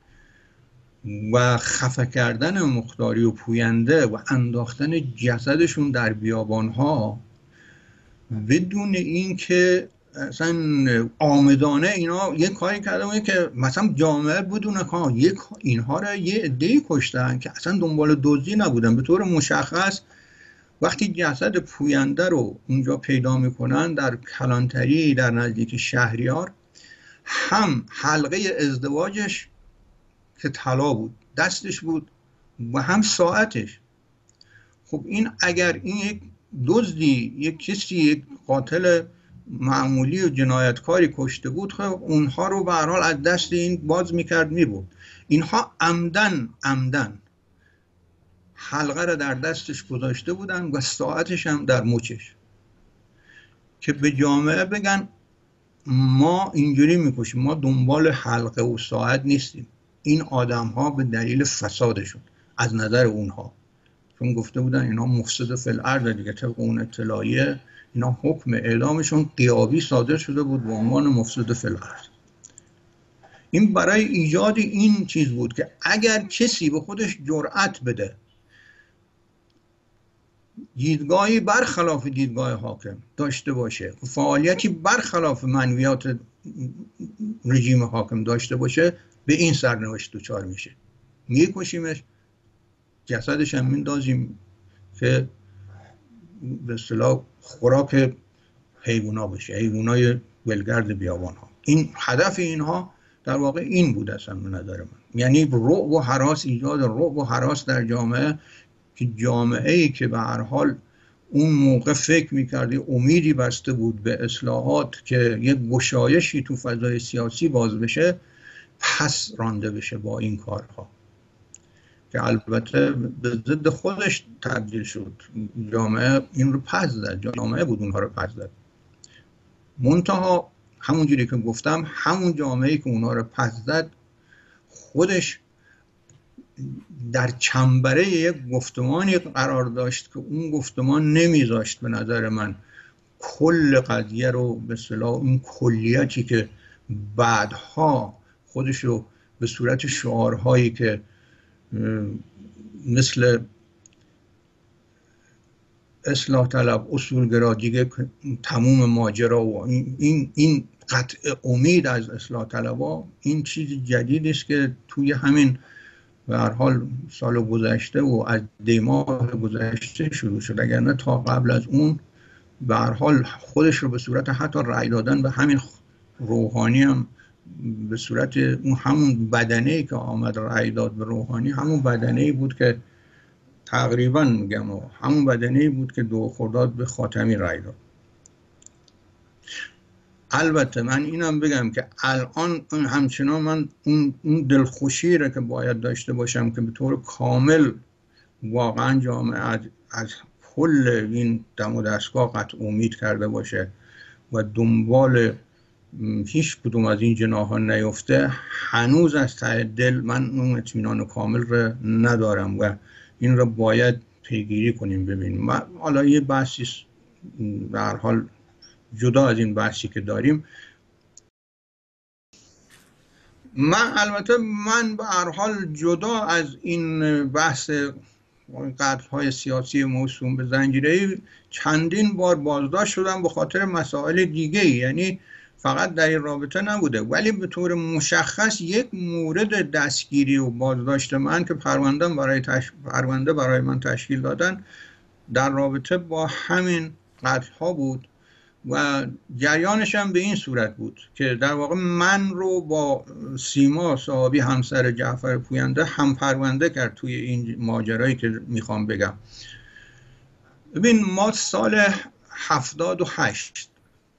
و خفه کردن مختاری و پوینده و انداختن جسدشون در بیابانها بدون اینکه اصلا آمدانه اینا یک کاری کردن که مثلا جامعه بدون کار یک اینها را یه عده‌ای کشتن که اصلا دنبال دزدی نبودن. به طور مشخص وقتی جسد پوینده رو اونجا پیدا میکنن در کلانتری در نزدیک شهریار، هم حلقه ازدواجش که طلا بود دستش بود و هم ساعتش. خب این اگر این یک دزدی، یک کسی، یک قاتل معمولی و جنایتکاری کشته بود، خب اونها رو به هر حال از دست این باز میکرد میبود. اینها عمدن عمدن حلقه را در دستش گذاشته بودن و ساعتش هم در مچش، که به جامعه بگن ما اینجوری میکشیم، ما دنبال حلقه و ساعت نیستیم. این آدم ها به دلیل فسادشون از نظر اونها، چون گفته بودن اینا مفسد فی الارض دیگه، طبق اون اطلاعیه اینا حکم اعدامشون غیابی صادر شده بود به عنوان مفسد فی الارض. این برای ایجاد این چیز بود که اگر کسی به خودش جرأت بده دیدگاهی برخلاف دیدگاه حاکم داشته باشه، فعالیتی برخلاف منویات رژیم حاکم داشته باشه، به این سرنوشت دچار میشه. میکشیمش، جسدش هم میندازیم که به اصطلاح خوراک حیوونا بشه، حیوانای ولگرد بیابان ها. این هدف اینها در واقع این بود اصلا به نظر من، یعنی رعب و هراس، ایجاد رعب و هراس در جامعه، که جامعه ای که به هر حال اون موقع فکر میکردی امیدی بسته بود به اصلاحات که یک گشایشی تو فضای سیاسی باز بشه، پس رانده بشه با این کارها که البته به ضد خودش تبدیل شد. جامعه این رو پس زد، جامعه بود اونها رو پس زد. منتها همونجوری که گفتم، همون جامعه‌ای که اونها رو پس زد خودش در چنبره یک گفتمانی قرار داشت که اون گفتمان نمیذاشت به نظر من کل قضیه رو به اصطلاح اون کلیتی که بعدها خودش رو به صورت شعارهایی که مثل اصلاح طلب، اصولگرا، دیگه تموم ماجرا و این این این قطع امید از اصلاح طلبا، این چیز جدیدی است که توی همین به هر حال سال گذشته و از دیماه گذشته شروع شد، اگر نه تا قبل از اون به هر حال خودش رو به صورت حتی رأی دادن به همین روحانی هم به صورت اون همون بدنه‌ای که آمد رأی داد به روحانی، همون بدنه‌ای بود که تقریبا میگم و همون بدنه‌ای بود که دو خرداد به خاتمی رأی داد. البته من اینم بگم که الان همچنان من اون دلخوشی رو که باید داشته باشم که به طور کامل واقعا جامعه از, از کل این دم و دستگاه قطع امید کرده باشه و دنبال هیچ کدوم از این جناح‌ها نیفته، هنوز از ته دل من اون اطمینان کامل رو ندارم و این رو باید پیگیری کنیم. ببینیم حالا یه بحثی به هر حال جدا از این بحثی که داریم، من البته من به هر حال جدا از این بحث قتل های سیاسی موسوم به زنجیره‌ای چندین بار بازداشت شدن به خاطر مسائل دیگه، یعنی فقط در این رابطه نبوده. ولی به طور مشخص یک مورد دستگیری و بازداشت من که پرونده برای تش... پرونده برای من تشکیل دادن در رابطه با همین قتل ها بود و جریانش هم به این صورت بود که در واقع من رو با سیما صاحبی همسر جعفر پوینده هم پرونده کرد توی این ماجرایی که میخوام بگم. ببین ما سال هفتاد و هشت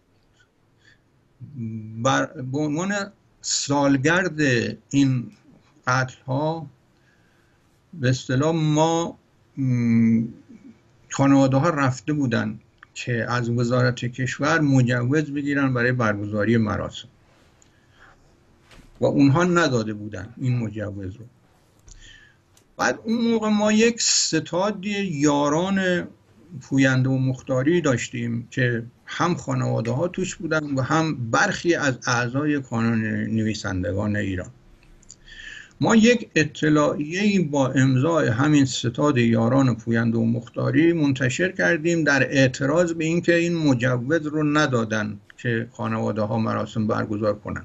بر به عنوان سالگرد این قتل ها به اصطلاح ما خانواده ها رفته بودن که از وزارت کشور مجوز بگیرن برای برگزاری مراسم و اونها نداده بودن این مجوز رو. بعد اون موقع ما یک ستاد یاران پوینده و مختاری داشتیم که هم خانواده ها توش بودن و هم برخی از اعضای کانون نویسندگان ایران. ما یک اطلاعیه‌ای با امضای همین ستاد یاران پوینده و مختاری منتشر کردیم در اعتراض به اینکه این مجوز رو ندادن که خانواده ها مراسم برگزار کنن.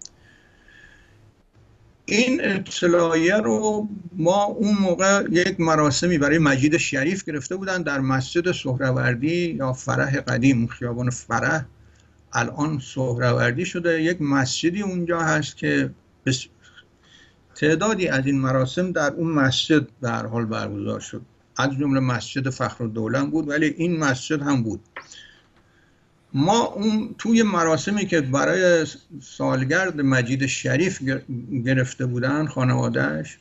این اطلاعیه رو ما اون موقع یک مراسمی برای مجید شریف گرفته بودن در مسجد سهروردی یا فرح قدیم، خیابان فرح الان سهروردی شده. یک مسجدی اونجا هست که تعدادی از این مراسم در اون مسجد در حال برگزار شد، از جمله مسجد فخرالدوله بود، ولی این مسجد هم بود. ما اون توی مراسمی که برای سالگرد مجید شریف گرفته بودن خانوادهش،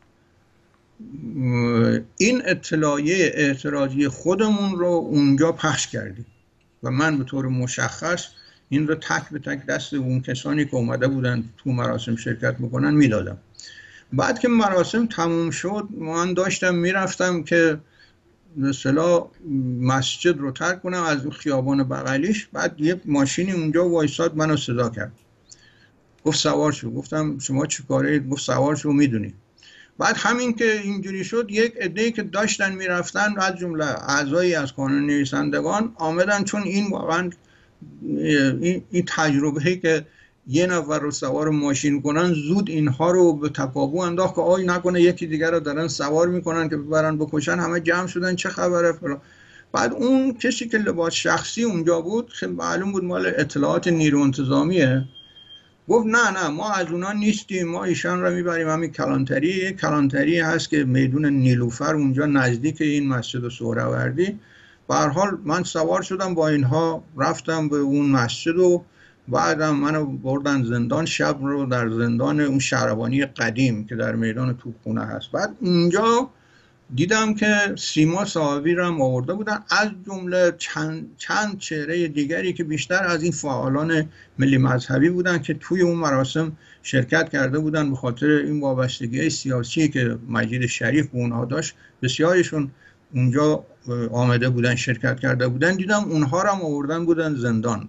این اطلاعیه اعتراضی خودمون رو اونجا پخش کردیم و من به طور مشخص این رو تک به تک دست اون کسانی که اومده بودن تو مراسم شرکت میکنن میدادم. بعد که مراسم تموم شد من داشتم میرفتم که مثلا مسجد رو ترک کنم از خیابان بغلیش، بعد یک ماشینی اونجا وایساد منو صدا کرد، گفت سوار شو. گفتم شما چی کاره؟ گفت سوار شو میدونی. بعد همین که اینجوری شد یک عده‌ای که داشتن میرفتن از جمله اعضایی از کانون نویسندگان آمدن، چون این واقعا این, این تجربه‌ای که یه نفر رو سوار ماشین کنن زود اینها رو به تکاپو انداخت که آی نکنه یکی دیگر رو دارن سوار میکنن که ببرن بکشن. همه جمع شدن چه خبره فلان. بعد اون کسی که لباس شخصی اونجا بود خیلی معلوم بود مال اطلاعات نیرو انتظامیه، گفت نه نه ما از اونا نیستیم، ما ایشان رو میبریم همین کلانتری. کلانتری هست که میدون نیلوفر اونجا نزدیک این مسجد سهروردی. به هر حال من سوار شدم با اینها رفتم به اون مسجد و بعدم منو بردن زندان. شب رو در زندان اون شهربانی قدیم که در میدان توپخونه هست. بعد اونجا دیدم که سیما صاحبی رو هم آورده بودن، از جمله چند, چند چهره دیگری که بیشتر از این فعالان ملی مذهبی بودن که توی اون مراسم شرکت کرده بودن به خاطر این وابستگی سیاسی که مجید شریف به اونها داشت. بسیارشون اونجا آمده بودن شرکت کرده بودن. دیدم اونها رو هم آوردن بودن زندان.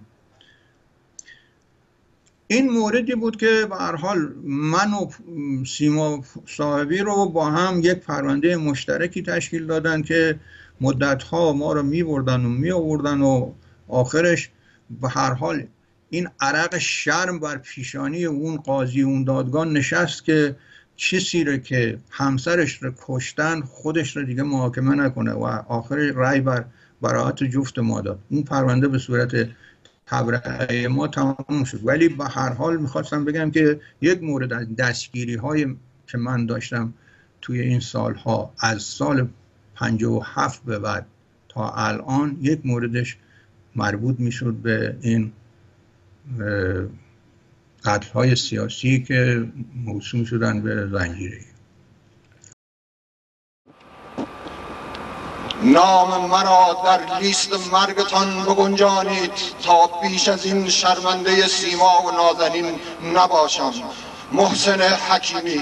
این موردی بود که به هر حال من و سیما صاحبی رو با هم یک پرونده مشترکی تشکیل دادن که مدتها ما رو می بردن و می آوردن و آخرش به هر حال این عرق شرم بر پیشانی اون قاضی اون دادگان نشست که کسی رو که همسرش رو کشتن خودش رو دیگه محاکمه نکنه و آخر رأی بر براءت جفت ما داد. اون پرونده به صورت تبرئه ما تمام شد. ولی به هر حال میخواستم بگم که یک مورد از دستگیری های که من داشتم توی این سالها از سال پنجاه و هفت به بعد تا الان یک موردش مربوط میشد به این قتل های سیاسی که موسوم شدن به زنجیره‌ای. نام مرا در لیست مرگتان بگنجانید تا بیش از این شرمنده سیما و نازنین نباشم. محسن حکیمی.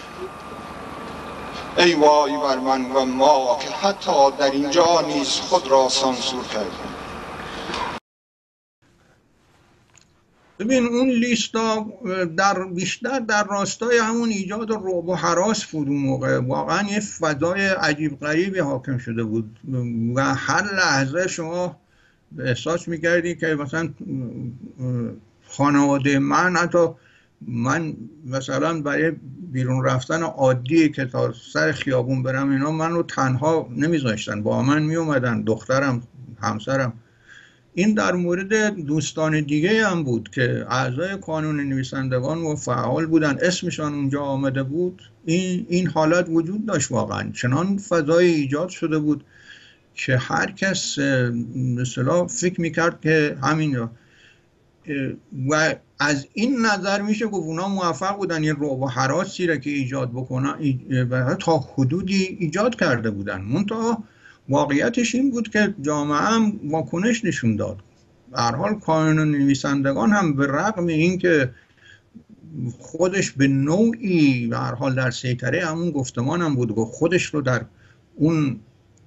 ای وای بر من و ما که حتی در اینجا نیز خود را سانسور کردیم. ببین اون لیستا در بیشتر در راستای همون ایجاد رعب و هراس بود اون موقع. واقعا یه فضای عجیب غریبی حاکم شده بود و هر لحظه شما احساس میکردی که مثلا خانواده من، حتی من مثلا برای بیرون رفتن عادی که تا سر خیابون برم اینا من رو تنها نمیذاشتن، با من میومدن، دخترم، همسرم. این در مورد دوستان دیگه هم بود که اعضای کانون نویسندگان و فعال بودن، اسمشان اونجا آمده بود. این این حالت وجود داشت واقعا. چنان فضای ایجاد شده بود که هر کس مثلا فکر میکرد که همین را. و از این نظر میشه گفت اونا موفق بودن این رعب و هراسی را که ایجاد بکنن تا حدودی ایجاد کرده بودن. منتها واقعیتش این بود که جامعه هم واکنش نشون داد. به هر حال کانون نویسندگان هم به رغم اینکه خودش به نوعی به هر حال در سیطره همون گفتمان هم بود و خودش رو در اون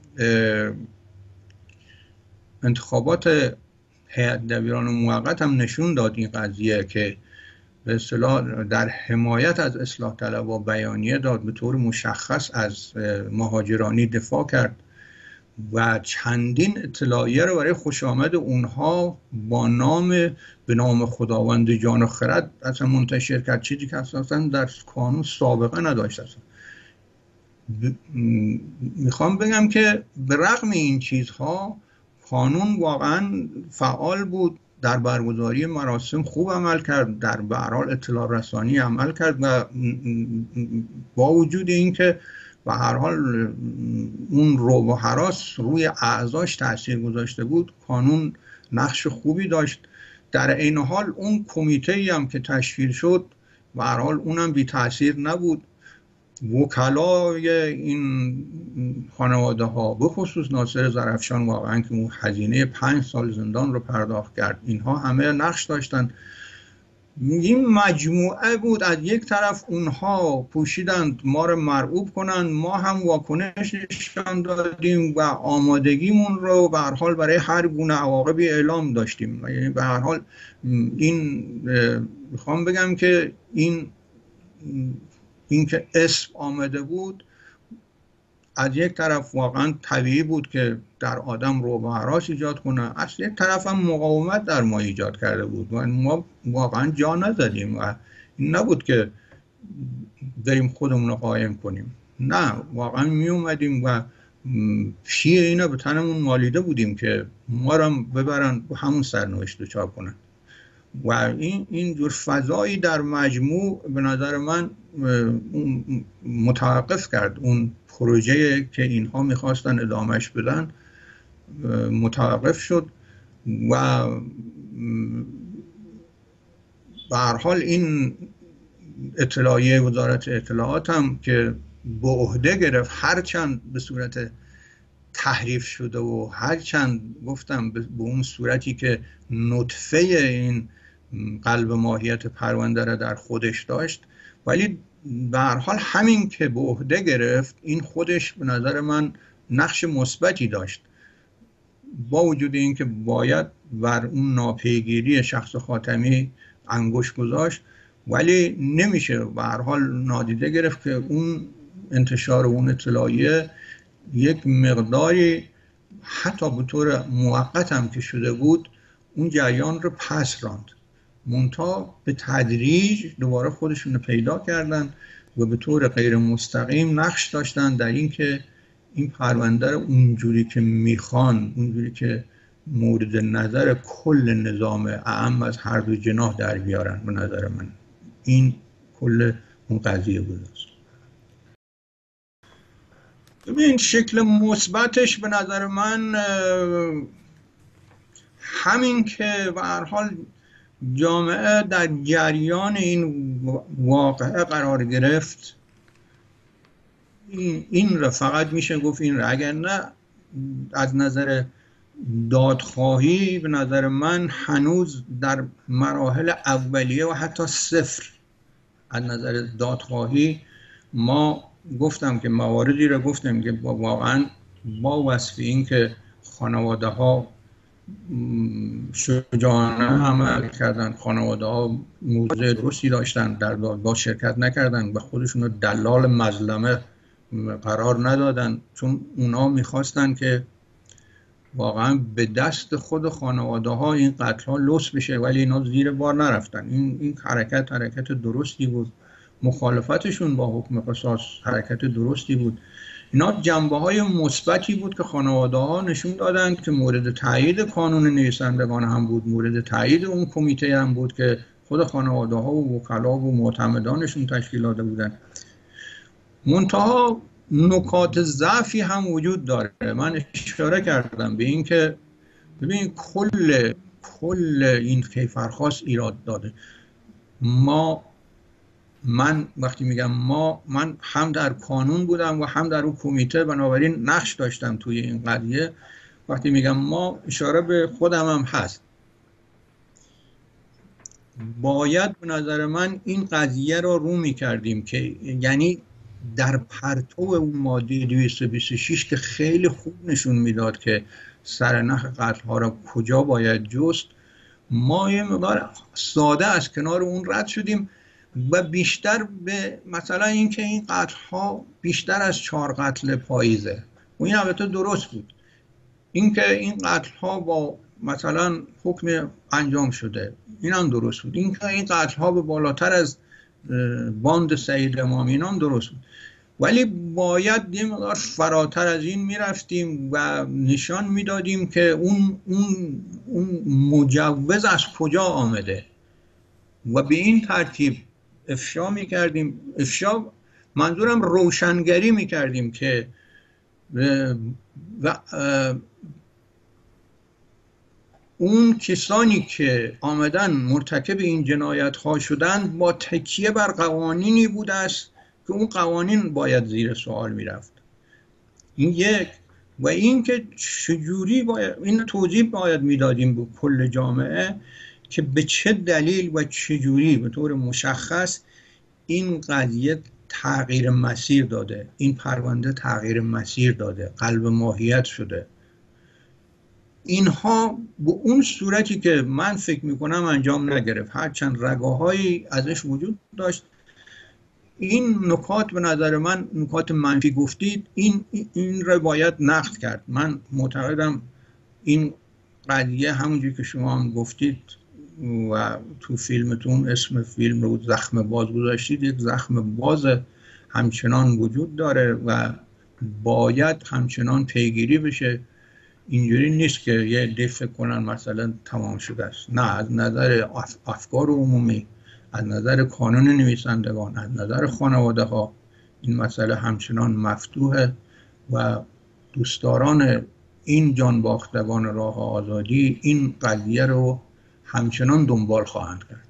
انتخابات هیئت دبیران موقت هم نشون داد این قضیه که به اصطلاح در حمایت از اصلاح طلبها بیانیه داد، به طور مشخص از مهاجرانی دفاع کرد و چندین اطلاعیه رو برای خوش آمد اونها با نام به نام خداوند جان و خرد اصلا منتشر کرد، چیزی که اصلا در کانون سابقه نداشت. اصلا میخوام بگم که به رغم این چیزها کانون واقعا فعال بود، در برگزاری مراسم خوب عمل کرد، در به هر حال اطلاع رسانی عمل کرد و با وجود اینکه به هر حال اون رعب و هراس روی اعضاش تاثیر گذاشته بود، کانون نقش خوبی داشت. در این حال اون کمیته‌ای هم که تشکیل شد به هر حال اونم بی تاثیر نبود. وکلای این خانواده ها به خصوص ناصر زرافشان واقعا که اون هزینه پنج سال زندان رو پرداخت کرد، اینها همه نقش داشتن. این مجموعه بود، از یک طرف اونها پوشیدند ما رو مرعوب کنند، ما هم واکنش نشان دادیم و آمادگیمون رو به هر حال برای هر گونه عواقبی اعلام داشتیم. یعنی به هر حال این میخوام بگم که این این که اسم آمده بود از یک طرف واقعا طبیعی بود که در آدم رعب و هراس ایجاد کنه، از یک طرف هم مقاومت در ما ایجاد کرده بود و ما واقعا جا نزدیم و این نبود که بریم خودمون رو قایم کنیم، نه واقعا می اومدیم و شیه اینا به تنمون مالیده بودیم که ما رو ببرن و همون سرنوشت رو چاپ کنن. و این این جور فضایی در مجموع به نظر من متوقف کرد اون پروژه که اینها میخواستن ادامهش بدن، متوقف شد و به هر حال این اطلاعیه وزارت اطلاعات هم که به عهده گرفت، هرچند به صورت تحریف شده و هرچند گفتم به اون صورتی که نطفه این قلب ماهیت پرونده را در خودش داشت، ولی به هر حال همین که به عهده گرفت این خودش به نظر من نقش مثبتی داشت، با وجود اینکه باید بر اون ناپیگیری شخص خاتمی انگشت گذاشت، ولی نمیشه به هر حال نادیده گرفت که اون انتشار اون اطلاعیه یک مقداری حتی به طور موقت هم که شده بود اون جریان رو پس راند. منتها به تدریج دوباره خودشون رو پیدا کردن و به طور غیر مستقیم نقش داشتن در این که این پرونده رو اونجوری که میخوان، اونجوری که مورد نظر کل نظام اعم از هر دو جناح در بیارن. به نظر من این کل اون قضیه بود. ببین شکل مثبتش به نظر من همین که به هر حال جامعه در جریان این واقعه قرار گرفت، این, این را فقط میشه گفت این را، اگر نه از نظر دادخواهی به نظر من هنوز در مراحل اولیه و حتی صفر از نظر دادخواهی. ما گفتم که مواردی را گفتم که واقعا با وصف این که خانواده ها شجاعانه عمل کردن، خانواده ها موضع درستی داشتن، در دادگاه شرکت نکردن و خودشون رو دلال مظلمه قرار ندادن، چون اونا میخواستن که واقعا به دست خود خانواده ها این قتل ها لوث بشه، ولی اینا زیر بار نرفتن. این این حرکت حرکت درستی بود، مخالفتشون با حکم قصاص حرکت درستی بود. اینا جنبه های مثبتی بود که خانواده ها نشون دادن که مورد تایید کانون نویسندگان هم بود، مورد تایید اون کمیته هم بود که خود خانواده ها و وکلا و معتمدانشون تشکیل داده بودن. منتها نکات ضعفی هم وجود داره. من اشاره کردم به این که ببین کل کل این کیفرخواست ایراد داده. ما من وقتی میگم ما، من هم در کانون بودم و هم در اون کمیته، بنابراین نقش داشتم توی این قضیه. وقتی میگم ما، اشاره به خودم هم هست. باید به نظر من این قضیه را رو میکردیم که یعنی در پرتو اون ماده دویست و بیست و شش که خیلی خوب نشون میداد که سرنخ قتل ها را کجا باید جست، ما یه مقدار ساده از کنار اون رد شدیم و بیشتر به مثلا اینکه این قتل ها بیشتر از چهار قتل پاییزه و این البته درست بود. اینکه این قتل ها با مثلا حکم انجام شده این هم درست بود. اینکه این قتل ها به بالاتر از باند سید امامی این هم درست بود. ولی باید یه مقدار فراتر از این میرفتیم و نشان میدادیم که اون, اون, اون مجوز از کجا آمده و به این ترتیب افشا میکردیم. افشا منظورم روشنگری میکردیم که و اون کسانی که آمدن مرتکب این جنایت ها شدند با تکیه بر قوانینی بوده است که اون قوانین باید زیر سوال میرفت. این یک. و این که چجوری باید این توضیح باید میدادیم به کل جامعه که به چه دلیل و چجوری به طور مشخص این قضیه تغییر مسیر داده، این پرونده تغییر مسیر داده، قلب ماهیت شده. اینها به اون صورتی که من فکر میکنم انجام نگرفت، هرچند رگاهایی ازش وجود داشت. این نکات به نظر من نکات منفی گفتید، این این رو باید نقد کرد. من معتقدم این قضیه همونجوری که شما هم گفتید و تو فیلمتون اسم فیلم رو زخم باز گذاشتید، یک زخم باز همچنان وجود داره و باید همچنان پیگیری بشه. اینجوری نیست که یه عده فکر کنن مثلا تمام شده است. نه، از نظر افکار عمومی، از نظر کانون نویسندگان، از نظر خانواده ها این مسئله همچنان مفتوحه و دوستداران این جانباختگان راه آزادی این قضیه رو همچنان دنبال خواهند کرد.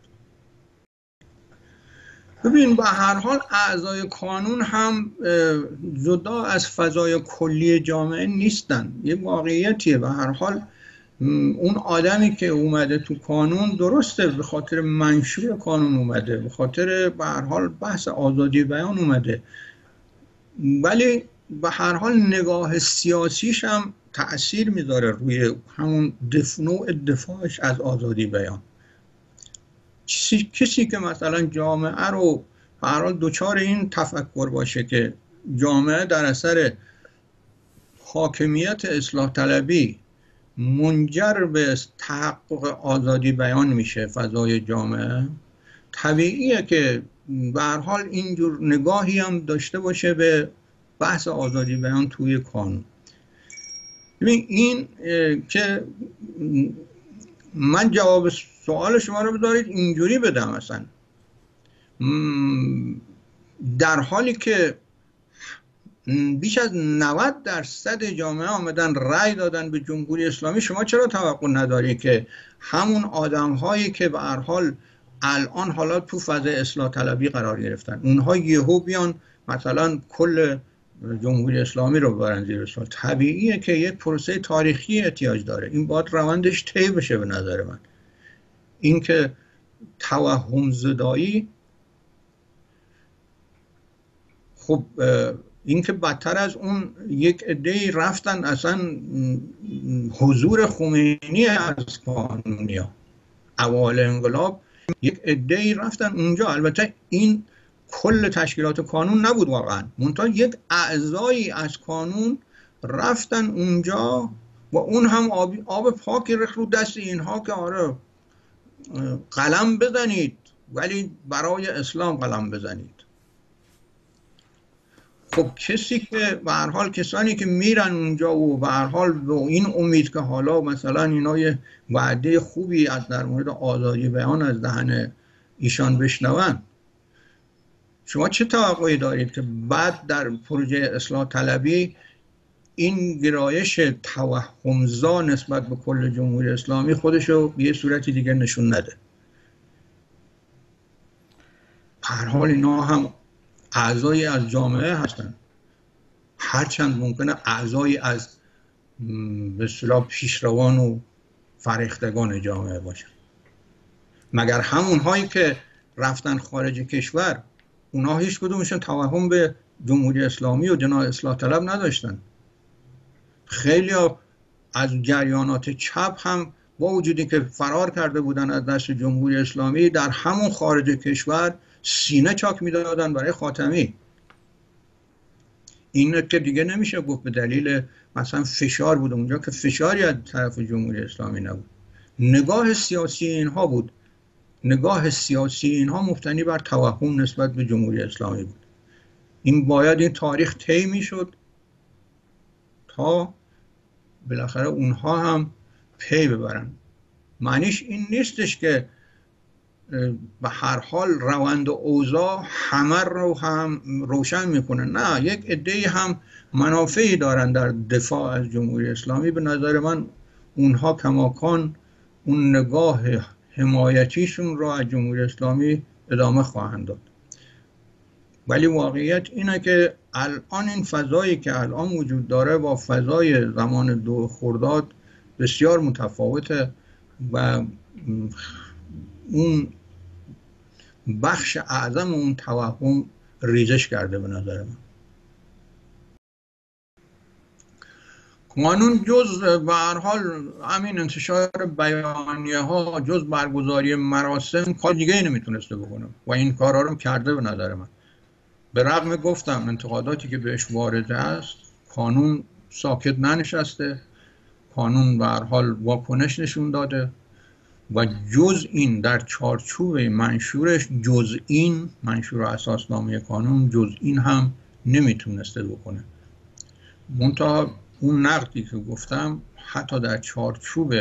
ببین به هر حال اعضای کانون هم جدا از فضای کلی جامعه نیستن. یه واقعیتیه. به هر حال اون آدمی که اومده تو کانون درسته به خاطر منشور کانون اومده، به خاطر به هر حال بحث آزادی بیان اومده، ولی به هر حال نگاه سیاسیش هم تأثیر میذاره روی همون دف... نوع دفاعش از آزادی بیان. کسی, کسی که مثلا جامعه رو به هر حال دوچار این تفکر باشه که جامعه در اثر حاکمیت اصلاح طلبی منجر به تحقق آزادی بیان میشه فضای جامعه، طبیعیه که به هر حال اینجور نگاهی هم داشته باشه به بحث آزادی بیان توی کانون. ببین این که من جواب سوال شما رو بذارید اینجوری بدم، مثلا در حالی که بیش از نود درصد جامعه آمدن رأی دادن به جمهوری اسلامی، شما چرا توقع نداری که همون آدم هایی که به هر حال الان حالا تو فضای اصلاح طلبی قرار گرفتن اونها یهو بیان مثلا کل جمهوری اسلامی رو ببرن زیر سوال؟ طبیعیه که یک پروسه تاریخی احتیاج داره. این باید روندش طی بشه. به نظر من اینکه توهم زدایی، خب این که بدتر از اون یک عده‌ای رفتن اصلا حضور خمینی از قانونیا اوایل انقلاب یک عده‌ای رفتن اونجا. البته این کل تشکیلات کانون نبود واقعا، منتها یک اعضایی از کانون رفتن اونجا و اون هم آب, آب پاکی ریخت رو دست اینها که آره قلم بزنید ولی برای اسلام قلم بزنید. خب کسی که به هر حال کسانی که میرن اونجا و به هر حال به این امید که حالا مثلا اینا یه وعده خوبی از در مورد آزادی بیان از دهن ایشان بشنون، شما چه توقعی دارید که بعد در پروژه اصلاح طلبی این گرایش توهمزا نسبت به کل جمهوری اسلامی خودشو به یه صورتی دیگه نشون نده؟ به هر حال اینا هم اعضای از جامعه هستن، هرچند ممکنه اعضای از به اصطلاح پیشروان و فرهیختگان جامعه باشن. مگر همون هایی که رفتن خارج کشور اونها هیچ کدومشون توهم به جمهوری اسلامی و جناح اصلاح طلب نداشتن؟ خیلی از جریانات چپ هم با وجودی که فرار کرده بودن از دست جمهوری اسلامی در همون خارج کشور سینه چاک میدادن برای خاتمی. این که دیگه نمیشه گفت به دلیل مثلا فشار بود اونجا، که فشاری از طرف جمهوری اسلامی نبود، نگاه سیاسی اینها بود. نگاه سیاسی اینها مبتنی بر توهم نسبت به جمهوری اسلامی بود. این باید این تاریخ طی میشد تا بالاخره اونها هم پی ببرن. معنیش این نیستش که به هر حال روند و اوضاع همه رو هم روشن میکنه، نه، یک عده‌ای هم منافعی دارن در دفاع از جمهوری اسلامی. به نظر من اونها کماکان اون نگاه حمایتیشون رو از جمهوری اسلامی ادامه خواهند داد. ولی واقعیت اینه که الان این فضایی که الان وجود داره با فضای زمان دو خرداد بسیار متفاوته و اون بخش اعظم اون توهم ریزش کرده به نظر من. قانون جز به هر حال همین انتشار بیانیه ها، جز برگزاری مراسم، کار دیگه ای نمیتونسته بکنه و این کارها رو کرده به نظر من. به رغم گفتم انتقاداتی که بهش وارد است، قانون ساکت ننشسته، قانون به هر حال واکنش نشون داده و جز این در چارچوب منشورش، جز این منشور اساسنامه قانون، جز این هم نمیتونسته بکنه. منتها اون نقدی که گفتم حتی در چارچوب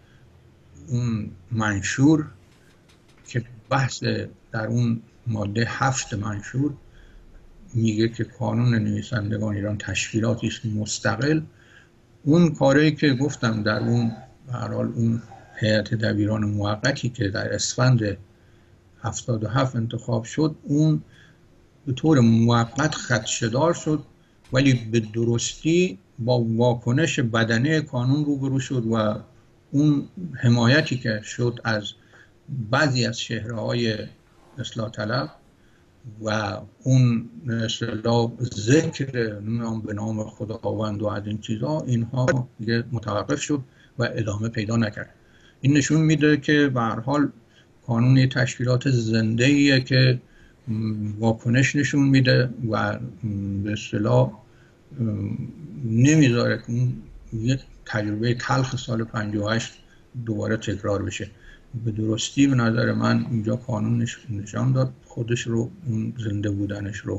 اون منشور که بحث در اون ماده هفت منشور میگه که قانون نویسندگان ایران تشکیلاتی است مستقل، اون کاری که گفتم در اون به هر حال اون هیئت دبیران موقتی که در اسفند هفتاد و هفت انتخاب شد، اون به طور موقت خدشه‌دار شد ولی به درستی با واکنش بدنه قانون روبرو شد و اون حمایتی که شد از بعضی از چهره‌های اصلاح طلب و اون اصطلاح ذکر نام به نام خداوند و از این چیزها، اینها دیگه متوقف شد و ادامه پیدا نکرد. این نشون میده که به هر حال قانون یه تشکیلات زنده‌ایه که واکنش نشون میده و به اصطلاح نمیذاره که اون یه تجربه تلخ سال پنجاه و هشت دوباره تکرار بشه. به درستی به نظر من اینجا قانون نشان داد خودش رو، اون زنده بودنش رو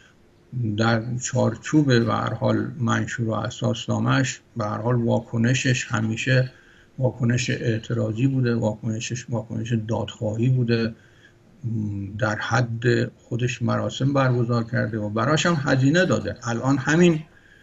در چارچوب به هر حال منشور و اساسنامه‌اش. به هر حال واکنشش همیشه واکنش اعتراضی بوده، واکنشش واکنش دادخواهی بوده، در حد خودش مراسم برگزار کرده و براش هم هزینه داده. الان همین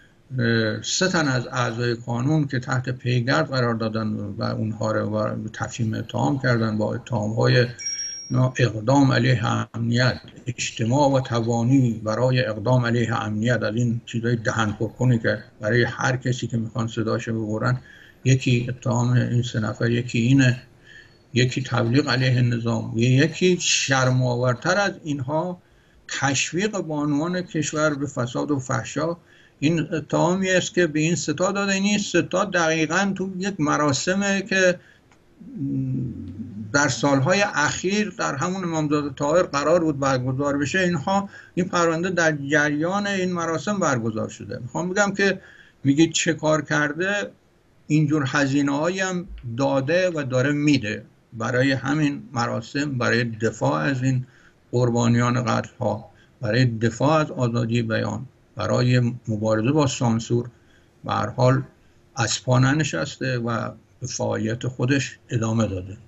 سه تن از اعضای قانون که تحت پیگرد قرار دادن و اونها رو تفهیم اتهام کردن با اتهام‌های اقدام علیه امنیت، اجتماع و توانی برای اقدام علیه امنیت، از این چیزای دهن پرکنی که برای هر کسی که میخوان صداشو ببرن، یکی اتهام این سه نفر، یکی اینه، یکی تبلیغ علیه نظام، یکی شرم‌آورتر از اینها تشویق بانوان کشور به فساد و فحشا، این اتهامی است که به این ستا داده. این ستا دقیقاً تو یک مراسمه که در سالهای اخیر در همون امامزاده طاهر قرار بود برگزار بشه، اینها این پرونده در جریان این مراسم برگزار شده. میخوام بگم که میگه چه کار کرده، اینجور هزینه‌هایی هم داده و داره میده برای همین مراسم، برای دفاع از این قربانیان قتل ها، برای دفاع از آزادی بیان، برای مبارزه با سانسور. به هر حال از پا ننشسته و به فعالیت خودش ادامه داده.